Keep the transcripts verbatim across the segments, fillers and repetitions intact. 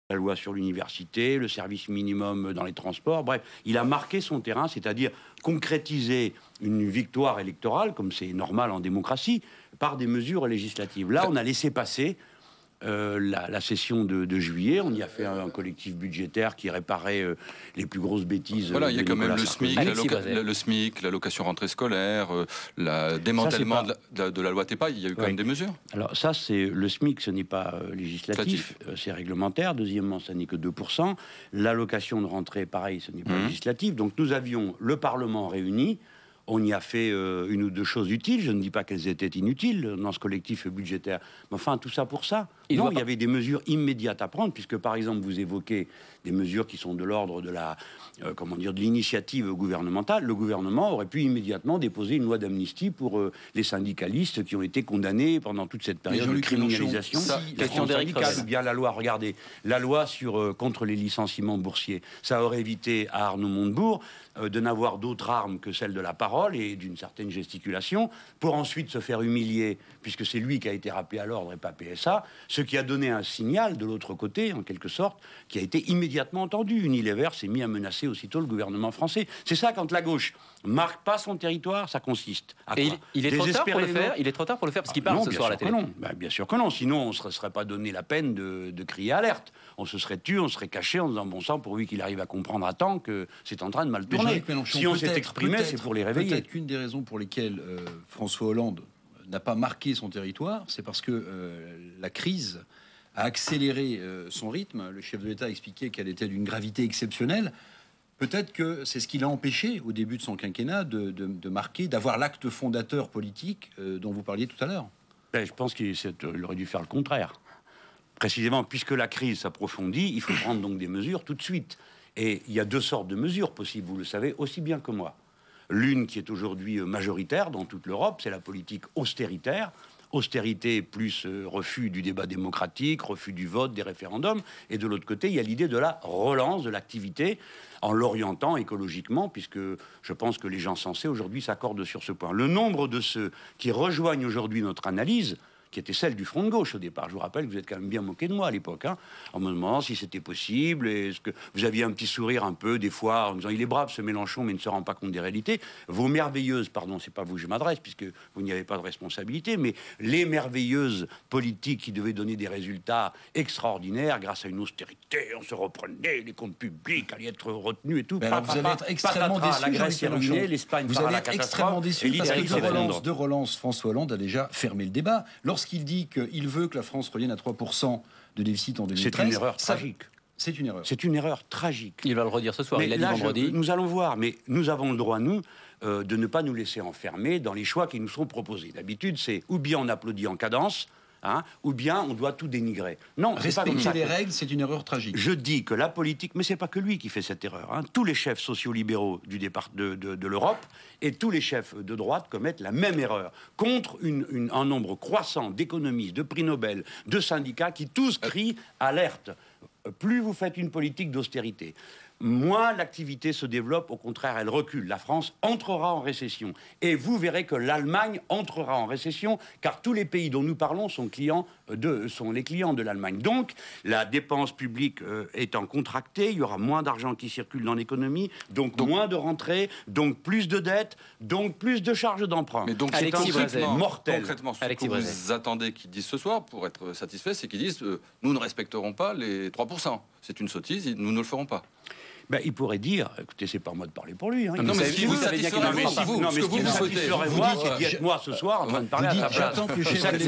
la loi sur l'université, le service minimum dans les transports, bref, il a marqué son terrain, c'est-à-dire concrétiser une victoire électorale, comme c'est normal en démocratie, par des mesures législatives. Là, on a laissé passer euh, la, la session de, de juillet, on y a fait un, un collectif budgétaire qui réparait euh, les plus grosses bêtises. Voilà, il y a quand même le SMIC, la loca le, le SMIC, l'allocation rentrée scolaire, euh, le démantèlement de, la, de la loi TEPA, il y a eu quand ouais. même des mesures. Alors ça, c'est le SMIC, ce n'est pas euh, législatif, euh, c'est réglementaire. Deuxièmement, ça n'est que deux pour cent. L'allocation de rentrée, pareil, ce n'est pas mmh. législatif. Donc nous avions le Parlement réuni. On y a fait euh, une ou deux choses utiles. Je ne dis pas qu'elles étaient inutiles dans ce collectif budgétaire. Mais enfin, tout ça pour ça. Il non, il y avait des mesures immédiates à prendre, puisque, par exemple, vous évoquez des mesures qui sont de l'ordre de la, euh, comment dire, de l'initiative gouvernementale. Le gouvernement aurait pu immédiatement déposer une loi d'amnistie pour euh, les syndicalistes qui ont été condamnés pendant toute cette période de criminalisation. Ça, question syndicale, ou bien la loi, regardez, la loi sur, euh, contre les licenciements boursiers. Ça aurait évité à Arnaud Montebourg euh, de n'avoir d'autres armes que celle de la parole et d'une certaine gesticulation, pour ensuite se faire humilier, puisque c'est lui qui a été rappelé à l'ordre et pas P S A, ce qui a donné un signal de l'autre côté, en quelque sorte, qui a été immédiatement entendu. Unilever s'est mis à menacer aussitôt le gouvernement français. C'est ça, quand la gauche marque pas son territoire, ça consiste à quoi? Et il, il est trop tard pour le faire. Il est trop tard pour le faire parce qu'il ah, parle non, ce soir à la télé. Non, ben, bien sûr que non. Sinon, on ne se serait pas donné la peine de, de crier alerte. On se serait tué, on serait caché en disant bon sang, pourvu qu'il arrive à comprendre à temps que c'est en train de mal tourner. Si on s'est exprimé, c'est pour les réveiller. Peut-être qu'une des raisons pour lesquelles euh, François Hollande n'a pas marqué son territoire, c'est parce que euh, la crise a accéléré euh, son rythme. Le chef de l'État a expliqué qu'elle était d'une gravité exceptionnelle. Peut-être que c'est ce qui l'a empêché, au début de son quinquennat, de, de, de marquer, d'avoir l'acte fondateur politique euh, dont vous parliez tout à l'heure. Ben, je pense qu'il aurait dû faire le contraire. Précisément, puisque la crise s'approfondit, il faut prendre donc des mesures tout de suite. Et il y a deux sortes de mesures possibles, vous le savez aussi bien que moi. L'une qui est aujourd'hui majoritaire dans toute l'Europe, c'est la politique austéritaire. Austérité plus euh, refus du débat démocratique, refus du vote, des référendums. Et de l'autre côté, il y a l'idée de la relance de l'activité en l'orientant écologiquement, puisque je pense que les gens sensés aujourd'hui s'accordent sur ce point. Le nombre de ceux qui rejoignent aujourd'hui notre analyse, qui était celle du Front de gauche au départ. Je vous rappelle que vous êtes quand même bien moqué de moi à l'époque, hein, en me demandant si c'était possible, et est-ce que vous aviez un petit sourire un peu, des fois, en disant « il est brave ce Mélenchon, mais il ne se rend pas compte des réalités ». Vos merveilleuses, pardon, c'est pas vous que je m'adresse, puisque vous n'y avez pas de responsabilité, mais les merveilleuses politiques qui devaient donner des résultats extraordinaires grâce à une austérité, on se reprenait, les comptes publics allaient être retenus et tout. Ben alors, vous allez être extrêmement déçu, la Grèce est ruinée, l'Espagne vous allez être extrêmement déçu, parce que de relance, de relance, François Hollande a déjà fermé le débat. Lorsqu'il dit qu'il veut que la France revienne à trois pour cent de déficit en deux mille treize... C'est une erreur ça, tragique. C'est une erreur. C'est une erreur tragique. Il va le redire ce soir, mais il l'a dit vendredi. Je, nous allons voir, mais nous avons le droit, nous, euh, de ne pas nous laisser enfermer dans les choix qui nous sont proposés. D'habitude, c'est ou bien on applaudit en cadence, hein, ou bien on doit tout dénigrer. Non, respecter les règles, c'est une erreur tragique. Je dis que la politique, mais c'est pas que lui qui fait cette erreur. Hein. Tous les chefs sociolibéraux du départ de, de, de l'Europe et tous les chefs de droite commettent la même erreur contre une, une, un nombre croissant d'économistes, de prix Nobel, de syndicats qui tous crient alerte. Plus vous faites une politique d'austérité, moins l'activité se développe, au contraire, elle recule. La France entrera en récession. Et vous verrez que l'Allemagne entrera en récession, car tous les pays dont nous parlons sont, clients de, sont les clients de l'Allemagne. Donc, la dépense publique euh, étant contractée, il y aura moins d'argent qui circule dans l'économie, donc, donc moins de rentrées, donc plus de dettes, donc plus de charges d'emprunt. Mais donc, c'est un cycle mortel. Concrètement, ce Alexis que vous Brésil. attendez qu'ils disent ce soir, pour être satisfait, c'est qu'ils disent euh, nous ne respecterons pas les trois pour cent. C'est une sottise, nous ne le ferons pas. Ben, il pourrait dire, écoutez, c'est pas moi de parler pour lui. Hein. Non, mais si vous savez bien qu'il non, mais si vous, non, mais ce que vous souhaitez, moi, c'est d'y être moi ce soir en train de parler à sa place. J'attends que le chef de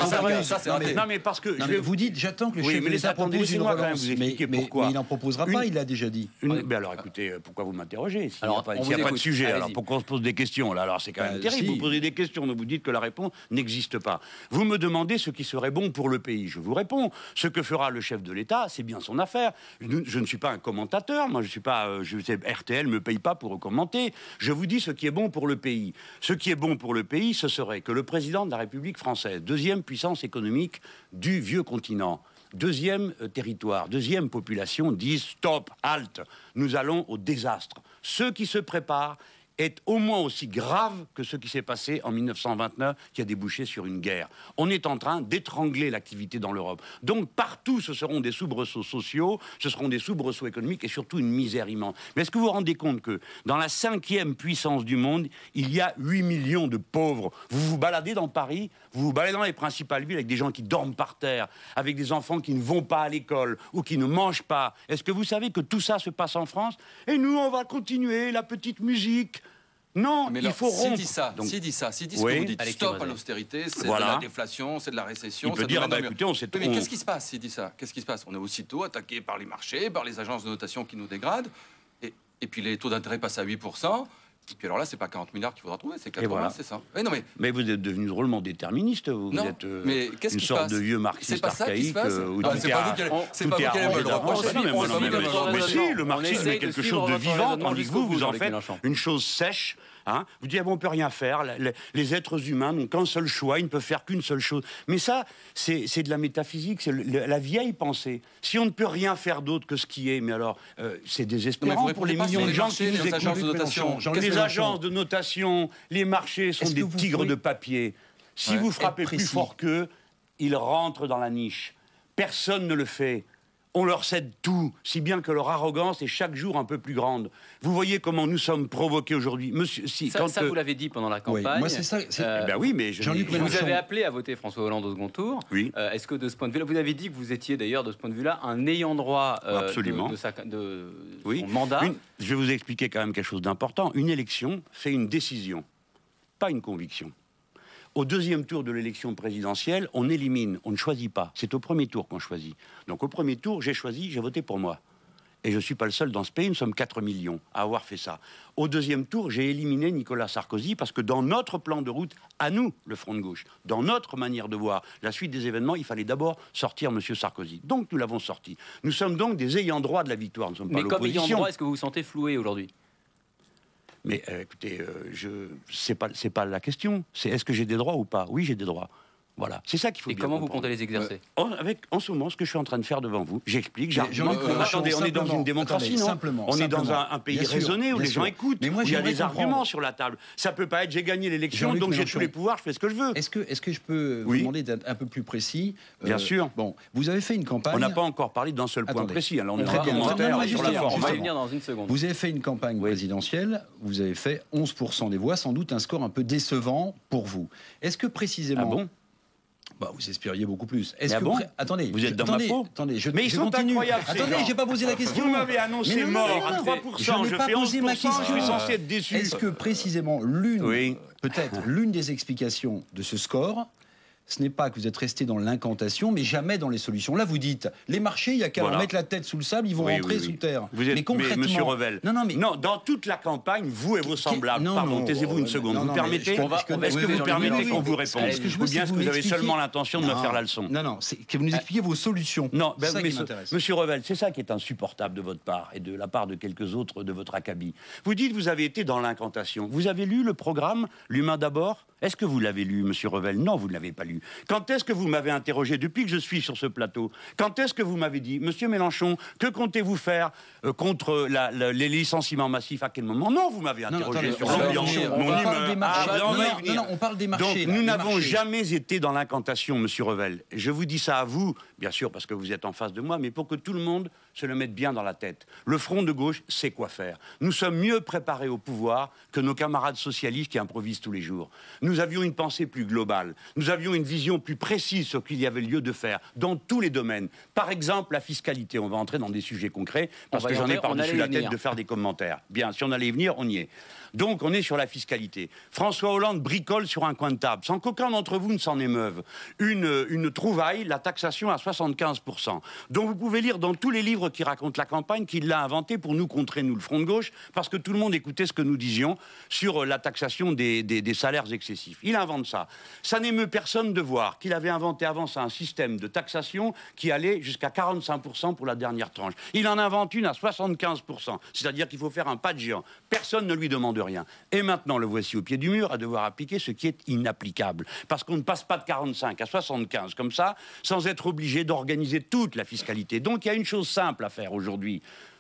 l'État. Non, mais parce que vous dites, j'attends que le chef de l'État propose une relance. Mais il n'en proposera pas, il l'a déjà dit. Mais alors, écoutez, pourquoi vous m'interrogez s'il n'y a pas de sujet? Alors, pourquoi on se pose des questions là? Alors, c'est quand même terrible. Vous posez des questions, donc vous dites que la réponse n'existe pas. Vous me demandez ce qui serait bon pour le pays. Je vous réponds. Ce que fera le chef de l'État, c'est bien son affaire. Je ne suis pas un commentateur. Moi, je suis pas. R T L ne me paye pas pour commenter. Je vous dis ce qui est bon pour le pays. Ce qui est bon pour le pays, ce serait que le président de la République française, deuxième puissance économique du vieux continent, deuxième euh, territoire, deuxième population, dise stop, halte, nous allons au désastre. Ceux qui se préparent est au moins aussi grave que ce qui s'est passé en mille neuf cent vingt-neuf, qui a débouché sur une guerre. On est en train d'étrangler l'activité dans l'Europe. Donc partout, ce seront des soubresauts sociaux, ce seront des soubresauts économiques et surtout une misère immense. Mais est-ce que vous vous rendez compte que dans la cinquième puissance du monde, il y a huit millions de pauvres? Vous vous baladez dans Paris, vous vous baladez dans les principales villes avec des gens qui dorment par terre, avec des enfants qui ne vont pas à l'école ou qui ne mangent pas. Est-ce que vous savez que tout ça se passe en France? Et nous, on va continuer la petite musique. Non, mais il alors, faut rompre. Si dit ça, Donc, si dit ça, si dit oui, ce que vous dites, allez, stop à l'austérité, c'est voilà. de la déflation, c'est de la récession. Il peut ça dire, devrait bah, mieux. écoutez, on s'est Oui, mais on... qu'est-ce qui se passe s'il dit ça? Qu'est-ce qui se passe? On est aussitôt attaqué par les marchés, par les agences de notation qui nous dégradent, et, et puis les taux d'intérêt passent à huit pour cent. Et puis alors là, c'est pas quarante milliards qu'il faudra trouver, c'est quatre-vingts, voilà. C'est ça. Mais, non, mais... mais vous êtes devenu drôlement déterministe, vous, non, vous êtes euh, mais qu'est-ce une qui sorte passe de vieux marxiste archaïque. Euh, ah, c'est pas vous qui allez, c'est pas vous qui allez me le reprocher. Mais si, le marxisme est quelque chose de vivant, tandis que vous, vous en faites une chose sèche. Hein, vous dites, ah bon, on ne peut rien faire, les, les êtres humains n'ont qu'un seul choix, ils ne peuvent faire qu'une seule chose. Mais ça, c'est de la métaphysique, c'est la vieille pensée. Si on ne peut rien faire d'autre que ce qui est, mais alors, euh, c'est désespérant pour les millions de gens qui nous écoutent. Agences de notation. Les agences de notation, les marchés sont des tigres pouvez... de papier. Si ouais, vous frappez plus fort qu'eux, ils rentrent dans la niche. Personne ne le fait. On leur cède tout, si bien que leur arrogance est chaque jour un peu plus grande. Vous voyez comment nous sommes provoqués aujourd'hui. Monsieur, si, ça, quand ça euh... vous l'avez dit pendant la campagne. Oui, moi, c'est ça. Euh, eh ben oui, mais je vous avez appelé à voter François Hollande au second tour. Oui. Euh, Est-ce que de ce point de vue-là, vous avez dit que vous étiez d'ailleurs de ce point de vue-là un ayant droit euh, Absolument. de, de, sa, de oui. son mandat. Une, je vais vous expliquer quand même quelque chose d'important. Une élection, c'est une décision, pas une conviction. Au deuxième tour de l'élection présidentielle, on élimine, on ne choisit pas. C'est au premier tour qu'on choisit. Donc au premier tour, j'ai choisi, j'ai voté pour moi. Et je ne suis pas le seul dans ce pays, nous sommes quatre millions à avoir fait ça. Au deuxième tour, j'ai éliminé Nicolas Sarkozy parce que dans notre plan de route, à nous, le Front de gauche, dans notre manière de voir la suite des événements, il fallait d'abord sortir M. Sarkozy. Donc nous l'avons sorti. Nous sommes donc des ayants droit de la victoire, nous ne sommes pas l'opposition. Mais comme ayant droit, est-ce que vous vous sentez floué aujourd'hui ? Mais euh, écoutez, euh, je c'est pas c'est pas la question. C'est est-ce que j'ai des droits ou pas? Oui, j'ai des droits. Voilà, c'est ça qu'il faut. Et bien comment comprendre. vous comptez les exercer? euh, en, avec, en ce moment, ce que je suis en train de faire devant vous, j'explique, j'argumente. Euh, attendez, on est dans une démocratie, non? simplement, On est simplement. dans un, un pays Bien raisonné sûr, où les sûr. gens écoutent, mais moi, où il y a des comprendre. arguments sur la table. Ça peut pas être j'ai gagné l'élection, donc j'ai tous les pouvoirs, je fais ce que je veux. Est-ce que, est-ce que je peux oui. vous demander d'être un peu plus précis? Bien euh, sûr. Bon, vous avez fait une campagne. On n'a pas encore parlé d'un seul point Attendez. précis. Alors on est Très en bien. commentaire Non, sur la forme. On va y venir dans une seconde. Vous avez fait une campagne oui. présidentielle, vous avez fait onze pour cent des voix, sans doute un score un peu décevant pour vous. Est-ce que précisément... Ah bon? Bah, vous espériez beaucoup plus. Est-ce ah que bon pré... attendez, vous êtes je... dans attendez, ma peau. Attendez, je, mais ils je sont continue. incroyables. Attendez, j'ai pas posé la question. Vous m'avez annoncé non, non, mort non, à trois pour Je cent. n'ai Je pas fais posé ma question. Je suis censé être déçu. Est-ce que précisément l'une, oui. peut-être l'une des explications de ce score, ce n'est pas que vous êtes resté dans l'incantation, mais jamais dans les solutions. Là, vous dites, les marchés, il y a qu'à voilà. mettre la tête sous le sable, ils vont oui, rentrer oui, oui. sous terre. Vous êtes, mais concrètement, mais, Monsieur Revel. Non, non, mais non, dans toute la campagne, vous et vos semblables. non, pardon, non, taisez-vous une euh, seconde. non, vous non, permettez Est-ce que vous permettez qu'on vous réponde ce que je ou bien est-ce que vous avez seulement l'intention de me faire la leçon? Non, non, c'est que vous nous expliquiez vos solutions. Non, ben, ça mais qui m'intéresse. Monsieur Revel, c'est ça qui est insupportable de votre part et de la part de quelques autres de votre acabit. Vous dites que vous avez été dans l'incantation. Vous avez lu le programme L'humain d'abord? Est-ce que vous l'avez lu, Monsieur Revel? Non, vous ne l'avez pas lu. Quand est-ce que vous m'avez interrogé depuis que je suis sur ce plateau? Quand est-ce que vous m'avez dit, Monsieur Mélenchon, que comptez-vous faire euh, contre la, la, les licenciements massifs? À quel moment? Non, vous m'avez interrogé non, sur attendez, l'ambiance, on mon parle humeur. des marchés. Ah, ben, on non, va y non, venir. non, on parle des marchés. Donc, nous là, n'avons marchés. jamais été dans l'incantation, Monsieur Revel. Je vous dis ça à vous, bien sûr, parce que vous êtes en face de moi, mais pour que tout le monde se le mette bien dans la tête. Le Front de gauche sait quoi faire. Nous sommes mieux préparés au pouvoir que nos camarades socialistes qui improvisent tous les jours. Nous avions une pensée plus globale. Nous avions une vision plus précise sur ce qu'il y avait lieu de faire dans tous les domaines. Par exemple, la fiscalité. On va entrer dans des sujets concrets parce que j'en ai par-dessus la tête de faire des commentaires. Bien, si on allait y venir, on y est. Donc, on est sur la fiscalité. François Hollande bricole sur un coin de table, sans qu'aucun d'entre vous ne s'en émeuve. Une, une trouvaille, la taxation à soixante-quinze pour cent. Donc, vous pouvez lire dans tous les livres qui racontent la campagne qu'il l'a inventé pour nous contrer, nous, le Front de gauche, parce que tout le monde écoutait ce que nous disions sur la taxation des, des, des salaires excessifs. Il invente ça. Ça n'émeut personne de voir qu'il avait inventé avant ça un système de taxation qui allait jusqu'à quarante-cinq pour cent pour la dernière tranche. Il en invente une à soixante-quinze pour cent. C'est-à-dire qu'il faut faire un pas de géant. Personne ne lui demande rien. Et maintenant, le voici au pied du mur à devoir appliquer ce qui est inapplicable. Parce qu'on ne passe pas de quarante-cinq à soixante-quinze comme ça, sans être obligé d'organiser toute la fiscalité. Donc il y a une chose simple à faire aujourd'hui.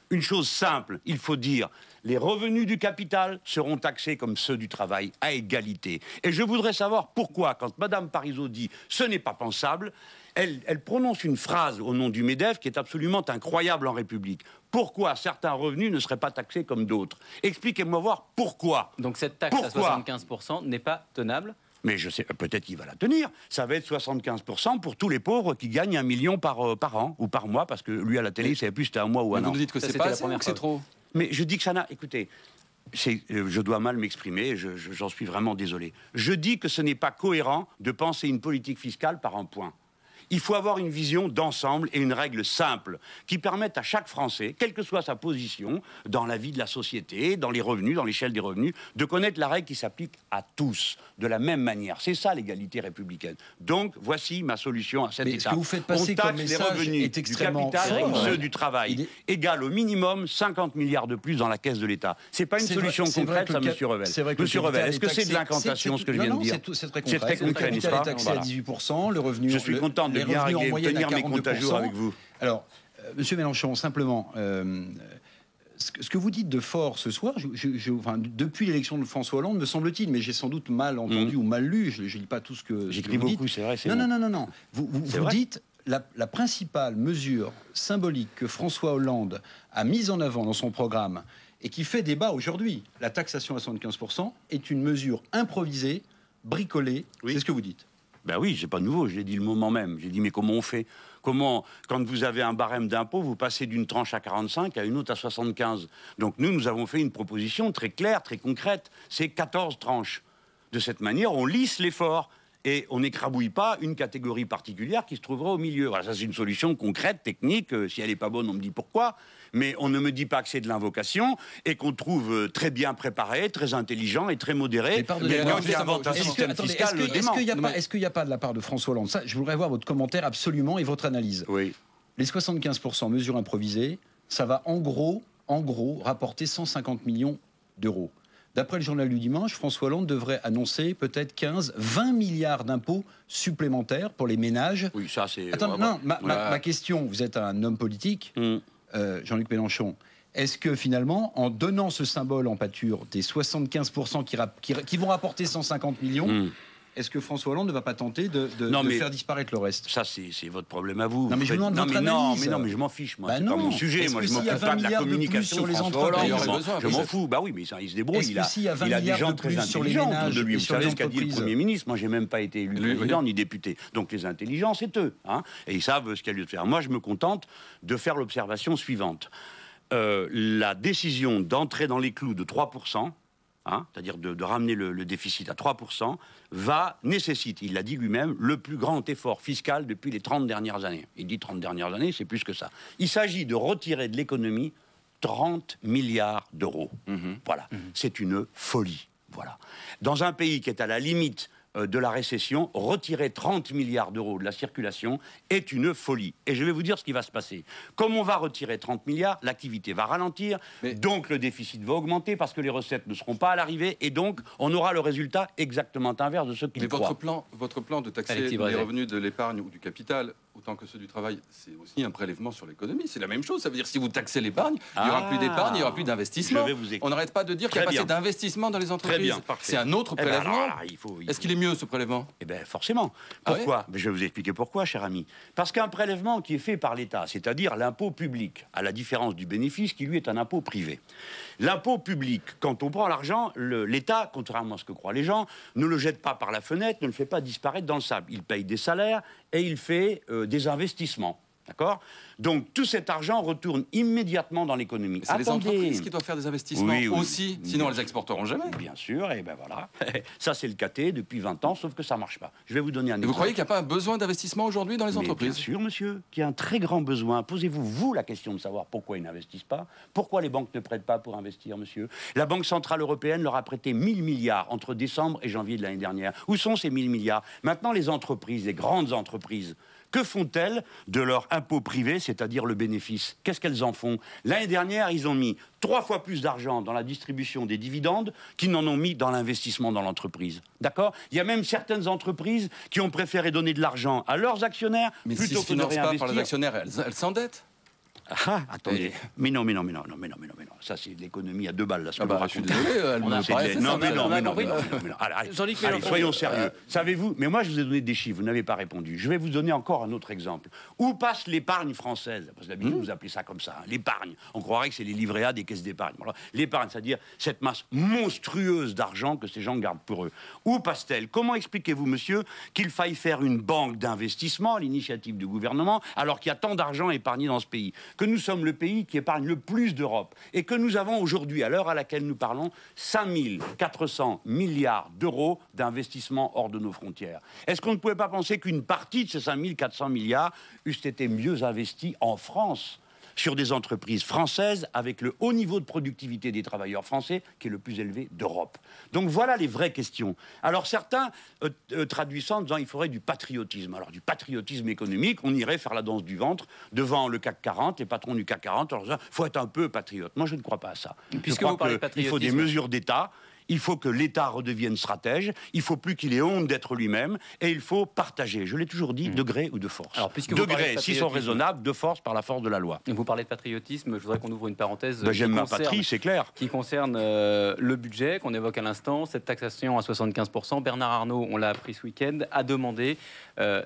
une chose simple, il faut dire, les revenus du capital seront taxés comme ceux du travail, à égalité. Et je voudrais savoir pourquoi, quand Mme Parisot dit « ce n'est pas pensable », elle, elle prononce une phrase au nom du MEDEF qui est absolument incroyable en République. Pourquoi certains revenus ne seraient pas taxés comme d'autres? Expliquez-moi voir pourquoi. Donc cette taxe pourquoi à soixante-quinze pour cent n'est pas tenable? Mais je sais, peut-être qu'il va la tenir. Ça va être soixante-quinze pour cent pour tous les pauvres qui gagnent un million par, euh, par an ou par mois, parce que lui, à la télé, il ne savait plus si c'était un mois ou un Mais an. vous nous dites que Ça, c'est c'était pas la assez première ou que c'est fois. trop? Mais je dis que ça n'a... Écoutez, c'est- euh, je dois mal m'exprimer, je- je- j'en suis vraiment désolé. Je dis que ce n'est pas cohérent de penser une politique fiscale par un point. Il faut avoir une vision d'ensemble et une règle simple qui permette à chaque Français, quelle que soit sa position dans la vie de la société, dans les revenus, dans l'échelle des revenus, de connaître la règle qui s'applique à tous de la même manière. C'est ça l'égalité républicaine. Donc voici ma solution à cet Mais ce état. que vous faites passer On taxe comme les message revenus est extrêmement du capital fort, comme ceux ouais. du travail, Il est- égal au minimum cinquante milliards de plus dans la caisse de l'État. C'est pas une C'est solution vrai- c'est vrai concrète, que ça, le cap- Monsieur Revel. c'est vrai que le Monsieur capital Revel, est-ce que est c'est de taxé- l'incantation c'est- ce que je non, viens de non, dire? c'est tout- c'est très C'est concret. très concret, Le n'est-ce capital pas? est taxé Voilà. à dix-huit pour cent, le revenu... Je suis le- content de les bien revenus en régler- moyenne à tenir mes quarante-deux comptes à pour jour cent. avec vous. Alors, euh, Monsieur Mélenchon, simplement, euh, ce, que, ce que vous dites de fort ce soir, je, je- je- enfin, depuis l'élection de François Hollande, me semble-t-il, mais j'ai sans doute mal entendu Mhm. ou mal lu, je ne lis pas tout ce que, ce que J'écris vous dites. beaucoup, c'est vrai. c'est Non, bon. non, non, non, non. Vous, vous, C'est vous vrai. dites la, la principale mesure symbolique que François Hollande a mise en avant dans son programme et qui fait débat aujourd'hui, la taxation à soixante-quinze pour cent, est une mesure improvisée, bricolée. Oui. C'est ce que vous dites. Ben oui, c'est pas nouveau, je l'ai dit le moment même. J'ai dit, mais comment on fait? Comment, quand vous avez un barème d'impôt, vous passez d'une tranche à quarante-cinq à une autre à soixante-quinze? Donc nous, nous avons fait une proposition très claire, très concrète. C'est quatorze tranches. De cette manière, on lisse l'effort et on n'écrabouille pas une catégorie particulière qui se trouverait au milieu. Voilà, ça c'est une solution concrète, technique. Euh, si elle n'est pas bonne, on me dit pourquoi. Mais on ne me dit pas que c'est de l'invocation et qu'on trouve euh, très bien préparé, très intelligent et très modéré. Mais pardonnez-moi, Quelqu'un qui invente un Est-ce que- système attendez, fiscal est-ce que- le est-ce dément. qu'il n'y a, Non, pas- mais- est-ce qu'il n'y a pas de la part de François Hollande, ça, je voudrais avoir votre commentaire absolument et votre analyse. Oui. Les soixante-quinze pour cent mesures improvisées, ça va en gros, en gros, rapporter cent cinquante millions d'euros. D'après le journal du dimanche, François Hollande devrait annoncer peut-être quinze, vingt milliards d'impôts supplémentaires pour les ménages. Oui, ça c'est... Attends, ouais, non, ouais. ma, ma- Ouais. ma question, vous êtes un homme politique, Hum. euh, Jean-Luc Mélenchon. Est-ce que finalement, en donnant ce symbole en pâture des soixante-quinze pour cent qui, rap- qui- qui vont rapporter cent cinquante millions, Hum. est-ce que François Hollande ne va pas tenter de, de- Non, de mais- faire disparaître le reste? Ça, c'est c'est votre problème à vous. Non, mais je Vous vous demande faites- votre mais non, analyse. mais non, mais je m'en fiche, moi. Bah c'est pas non. mon sujet. Est-ce Moi, que je s'il y a m'occupe vingt pas de la milliards de plus communication sur les François entreprises, Hollande. il y aurait Je m'en- besoin, Je m'en peut-être. fous. Bah oui, mais il il se débrouille. Est-ce Il que a, s'il y a vingt il a des milliards gens de très plus sur les intelligents ménages autour de lui. et Vous sur les savez ce qu'a dit le entreprises? Premier ministre. Moi, j'ai même pas été élu Lui, oui. président ni député. Donc les intelligents, c'est eux. Hein, et ils savent ce qu'il y a lieu de faire. Moi, je me contente de faire l'observation suivante. Euh, la décision d'entrer dans les clous de trois pour cent, hein, c'est-à-dire de, de ramener le, le déficit à trois pour cent, va, nécessite, il l'a dit lui-même, le plus grand effort fiscal depuis les trente dernières années. Il dit trente dernières années, c'est plus que ça. Il s'agit de retirer de l'économie trente milliards d'euros. Mhm. Voilà, c'est une folie. Voilà. Dans un pays qui est à la limite euh, de la récession, retirer trente milliards d'euros de la circulation est une folie. Et je vais vous dire ce qui va se passer. Comme on va retirer trente milliards, l'activité va ralentir, Mais- donc le déficit va augmenter parce que les recettes ne seront pas à l'arrivée, et donc on aura le résultat exactement inverse de ce qu'il Mais croit. votre plan, votre plan de taxer Allez, les Brezet. revenus de l'épargne ou du capital autant que ceux du travail, c'est aussi un prélèvement sur l'économie. C'est la même chose. Ça veut dire que si vous taxez l'épargne, il n'y aura Ah. plus d'épargne, il n'y aura plus d'investissement. Je vais vous expliquer. On n'arrête pas de dire qu'il n'y a Très pas assez bien. d'investissement dans les entreprises. bien, parfait. C'est un autre Eh ben, prélèvement. alors là, il faut- il Est-ce faut- qu'il est mieux ce prélèvement? Eh bien, forcément. Ah Pourquoi? Mais je vais vous expliquer pourquoi, cher ami. Parce qu'un prélèvement qui est fait par l'État, c'est-à-dire l'impôt public, à la différence du bénéfice qui, lui, est un impôt privé. L'impôt public, quand on prend l'argent, le- l'État, contrairement à ce que croient les gens, ne le jette pas par la fenêtre, ne le fait pas disparaître dans le sable. Il paye des salaires et il fait euh, des investissements. D'accord? Donc, tout cet argent retourne immédiatement dans l'économie. C'est les Attendez. entreprises qui doivent faire des investissements Oui, oui. aussi, sinon elles exporteront jamais. Bien sûr, et ben voilà. Ça, c'est le K T depuis vingt ans, sauf que ça marche pas. Je vais vous donner un Et exemple. vous croyez qu'il n'y a pas un besoin d'investissement aujourd'hui dans les Mais entreprises? Bien sûr, monsieur, qu'il y a un très grand besoin. Posez-vous, vous, la question de savoir pourquoi ils n'investissent pas. Pourquoi les banques ne prêtent pas pour investir, monsieur? La Banque Centrale Européenne leur a prêté mille milliards entre décembre et janvier de l'année dernière. Où sont ces mille milliards? Maintenant, les entreprises, les grandes entreprises, que font-elles de leur impôt privé, c'est-à-dire le bénéfice? Qu'est-ce qu'elles en font? L'année dernière, ils ont mis trois fois plus d'argent dans la distribution des dividendes qu'ils n'en ont mis dans l'investissement dans l'entreprise. D'accord? Il y a même certaines entreprises qui ont préféré donner de l'argent à leurs actionnaires Mais plutôt s'ils ne que de financent pas par les réinvestir. actionnaires, elles elles s'endettent. Ah, attendez. Mais non, mais non, mais non, non, mais non, mais non, mais non. Ça, c'est de l'économie à deux balles, là, ce que Ah bah, vous je suis racontez. désolé, elle On me a- paraissait c'est de- Non, ça, mais ça, non, on a mais non, mais compris. non, mais non, mais non. Allez, allez, Jean-Luc allez, Mélenchon. soyons sérieux. Savez-vous, mais moi, je vous ai donné des chiffres, vous n'avez pas répondu. Je vais vous donner encore un autre exemple. Où passe l'épargne française? Parce que d'habitude, vous appelez ça comme ça, hein, l'épargne. On croirait que c'est les livrets A des caisses d'épargne. Voilà. L'épargne, c'est-à-dire cette masse monstrueuse d'argent que ces gens gardent pour eux. Où passe-t-elle? Comment expliquez-vous, monsieur, qu'il faille faire une banque d'investissement à l'initiative du gouvernement, alors qu'il y a tant d'argent épargné dans ce pays? Que nous sommes le pays qui épargne le plus d'Europe et que nous avons aujourd'hui, à l'heure à laquelle nous parlons, cinq mille quatre cents milliards d'euros d'investissement hors de nos frontières. Est-ce qu'on ne pouvait pas penser qu'une partie de ces cinq mille quatre cents milliards eussent été mieux investis en France, sur des entreprises françaises avec le haut niveau de productivité des travailleurs français qui est le plus élevé d'Europe? Donc voilà les vraies questions. Alors certains euh, euh, traduisent ça en disant il faudrait du patriotisme. Alors du patriotisme économique, on irait faire la danse du ventre devant le C A C quarante, les patrons du C A C quarante. Alors il faut être un peu patriote. Moi je ne crois pas à ça. Puisque je vous crois parlez de qu'il faut des patriotisme. mesures d'État. Il faut que l'État redevienne stratège, il faut plus qu'il ait honte d'être lui-même, et il faut partager. Je l'ai toujours dit, Mmh. de gré ou de force. Alors, puisque vous parlez Degrés, de s'ils sont patriotisme. raisonnables, de force par la force de la loi. Vous parlez de patriotisme, je voudrais qu'on ouvre une parenthèse. Ben, qui j'aime ma concerne- patrie, c'est clair. qui concerne euh, le budget qu'on évoque à l'instant, cette taxation à soixante-quinze pour cent. Bernard Arnault, on l'a appris ce week-end, a demandé euh,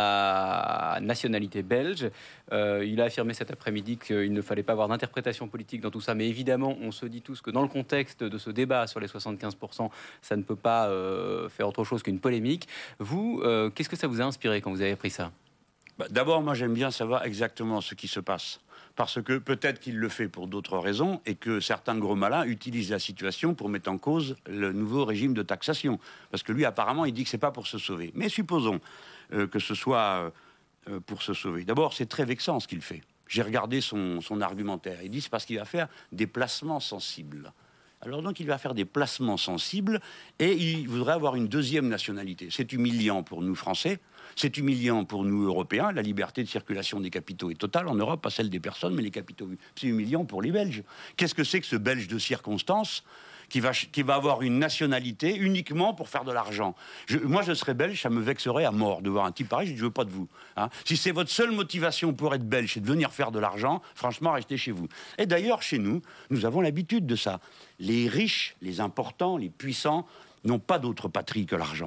la nationalité belge. Euh, il a affirmé cet après-midi qu'il ne fallait pas avoir d'interprétation politique dans tout ça, mais évidemment, on se dit tous que dans le contexte de ce débat sur les soixante-quinze pour cent, ça ne peut pas euh, faire autre chose qu'une polémique. Vous, euh, qu'est-ce que ça vous a inspiré quand vous avez appris ça? Bah, D'abord, moi j'aime bien savoir exactement ce qui se passe. Parce que peut-être qu'il le fait pour d'autres raisons et que certains gros malins utilisent la situation pour mettre en cause le nouveau régime de taxation. Parce que lui, apparemment, il dit que c'est pas pour se sauver. Mais supposons euh, que ce soit euh, pour se sauver. D'abord, c'est très vexant ce qu'il fait. J'ai regardé son, son argumentaire. Il dit c'est parce qu'il va faire des placements sensibles. Alors donc il va faire des placements sensibles et il voudrait avoir une deuxième nationalité. C'est humiliant pour nous Français, c'est humiliant pour nous Européens. La liberté de circulation des capitaux est totale en Europe, pas celle des personnes, mais les capitaux. C'est humiliant pour les Belges. Qu'est-ce que c'est que ce Belge de circonstance qui va, qui va avoir une nationalité uniquement pour faire de l'argent? je, Moi, je serais belge, ça me vexerait à mort de voir un type pareil. Je ne veux pas de vous. Hein. Si c'est votre seule motivation pour être belge, c'est de venir faire de l'argent, franchement, restez chez vous. Et d'ailleurs, chez nous, nous avons l'habitude de ça. Les riches, les importants, les puissants n'ont pas d'autre patrie que l'argent.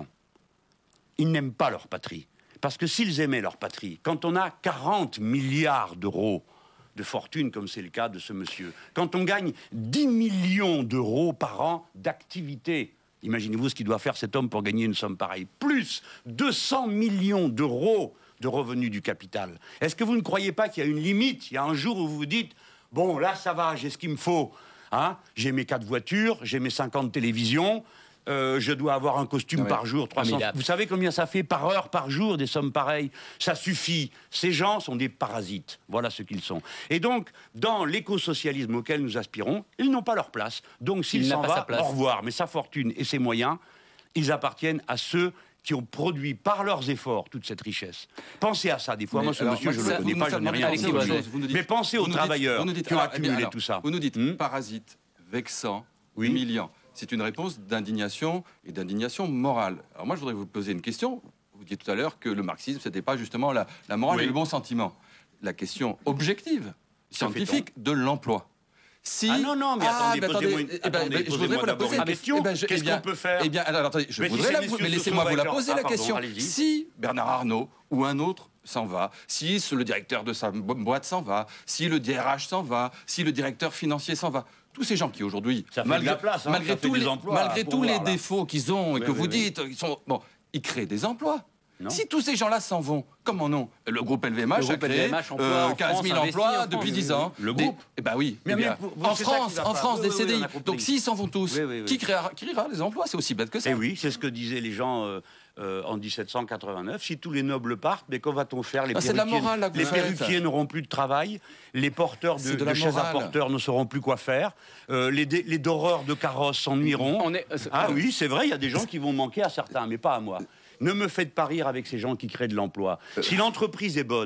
Ils n'aiment pas leur patrie. Parce que s'ils aimaient leur patrie, quand on a quarante milliards d'euros de fortune, comme c'est le cas de ce monsieur, quand on gagne dix millions d'euros par an d'activité, imaginez-vous ce qu'il doit faire cet homme pour gagner une somme pareille, plus deux cents millions d'euros de revenus du capital. Est-ce que vous ne croyez pas qu'il y a une limite? Il y a un jour où vous vous dites, bon, là, ça va, j'ai ce qu'il me faut. Hein, j'ai mes quatre voitures, j'ai mes cinquante télévisions, euh, je dois avoir un costume Ouais. par jour, trois cents. Formidable. Vous savez combien ça fait par heure, par jour, des sommes pareilles? Ça suffit. Ces gens sont des parasites. Voilà ce qu'ils sont. Et donc, dans l'écosocialisme auquel nous aspirons, ils n'ont pas leur place. Donc, s'il Il n'a s'en pas sa va, place. au revoir. Mais sa fortune et ses moyens, ils appartiennent à ceux qui ont produit par leurs efforts toute cette richesse. Pensez à ça des fois. Mais Moi, ce alors, monsieur, moi, je ne ça, le connais vous pas, nous je faites n'ai rien penser à entendu. autre chose. Vous nous dites- Mais pensez vous aux nous dites- travailleurs vous nous dites- qui ont alors, eh bien, accumulé alors, tout ça. Vous nous dites Hmm parasite, vexant, Oui. humiliant. C'est une réponse d'indignation et d'indignation morale. Alors moi, je voudrais vous poser une question. Vous disiez tout à l'heure que le marxisme, c'était pas justement la, la morale Oui. et le bon sentiment. La question objective, Ça fait scientifique, de l'emploi. Si... Ah non, non, mais Ah, attendez, mais posez-moi une- eh ben, attendez, ben, je posez-moi voudrais vous la d'abord poser. une question. Eh ben, je- eh Qu'est-ce bien- qu'on peut faire? Eh bien, alors, attendez, je Mais si voudrais c'est la, messieurs mais laissez-moi Soso vous la avec poser leur- la Ah, pardon, question. allez-y. Si Bernard Arnault ou un autre s'en va, si le directeur de sa bo- boîte s'en va, si le D R H s'en va, si le directeur financier s'en va, tous ces gens qui aujourd'hui, Ça fait de la place, hein, malgré ça fait tous des les, emplois malgré pour tous les voir, là. défauts qu'ils ont et Oui, que oui, vous oui. dites, ils sont bon, ils créent des emplois. Non. Si tous ces gens-là s'en vont, comment non? Le groupe L V M H Le a groupe créé L V M H emploie euh, en quinze France, mille investit en emplois France. depuis dix ans. Le Des- groupe. Eh ben oui. Mais- eh mais bien, pour- vous, en c'est ça qui France, va en pas. France, Oui, des oui, oui, C D I. on a compris. Donc s'ils s'en vont tous, Oui, oui, oui. qui créera, créera les emplois? C'est aussi bête que ça. Eh oui, c'est ce que disaient les gens euh, euh, en dix-sept cent quatre-vingt-neuf. Si tous les nobles partent, mais qu'en va-t-on faire? Les Ah, c'est de la perruquiers, morale, là, que vous les faites. perruquiers n'auront plus de travail, les porteurs de, C'est de de la chaises à morale. porteurs ne sauront plus quoi faire, euh, les, dé- les doreurs de carrosses s'ennuieront. On est- euh, c'est- Ah oui, c'est vrai, il y a des gens qui vont manquer à certains, mais pas à moi. Ne me faites pas rire avec ces gens qui créent de l'emploi. Si l'entreprise est bonne,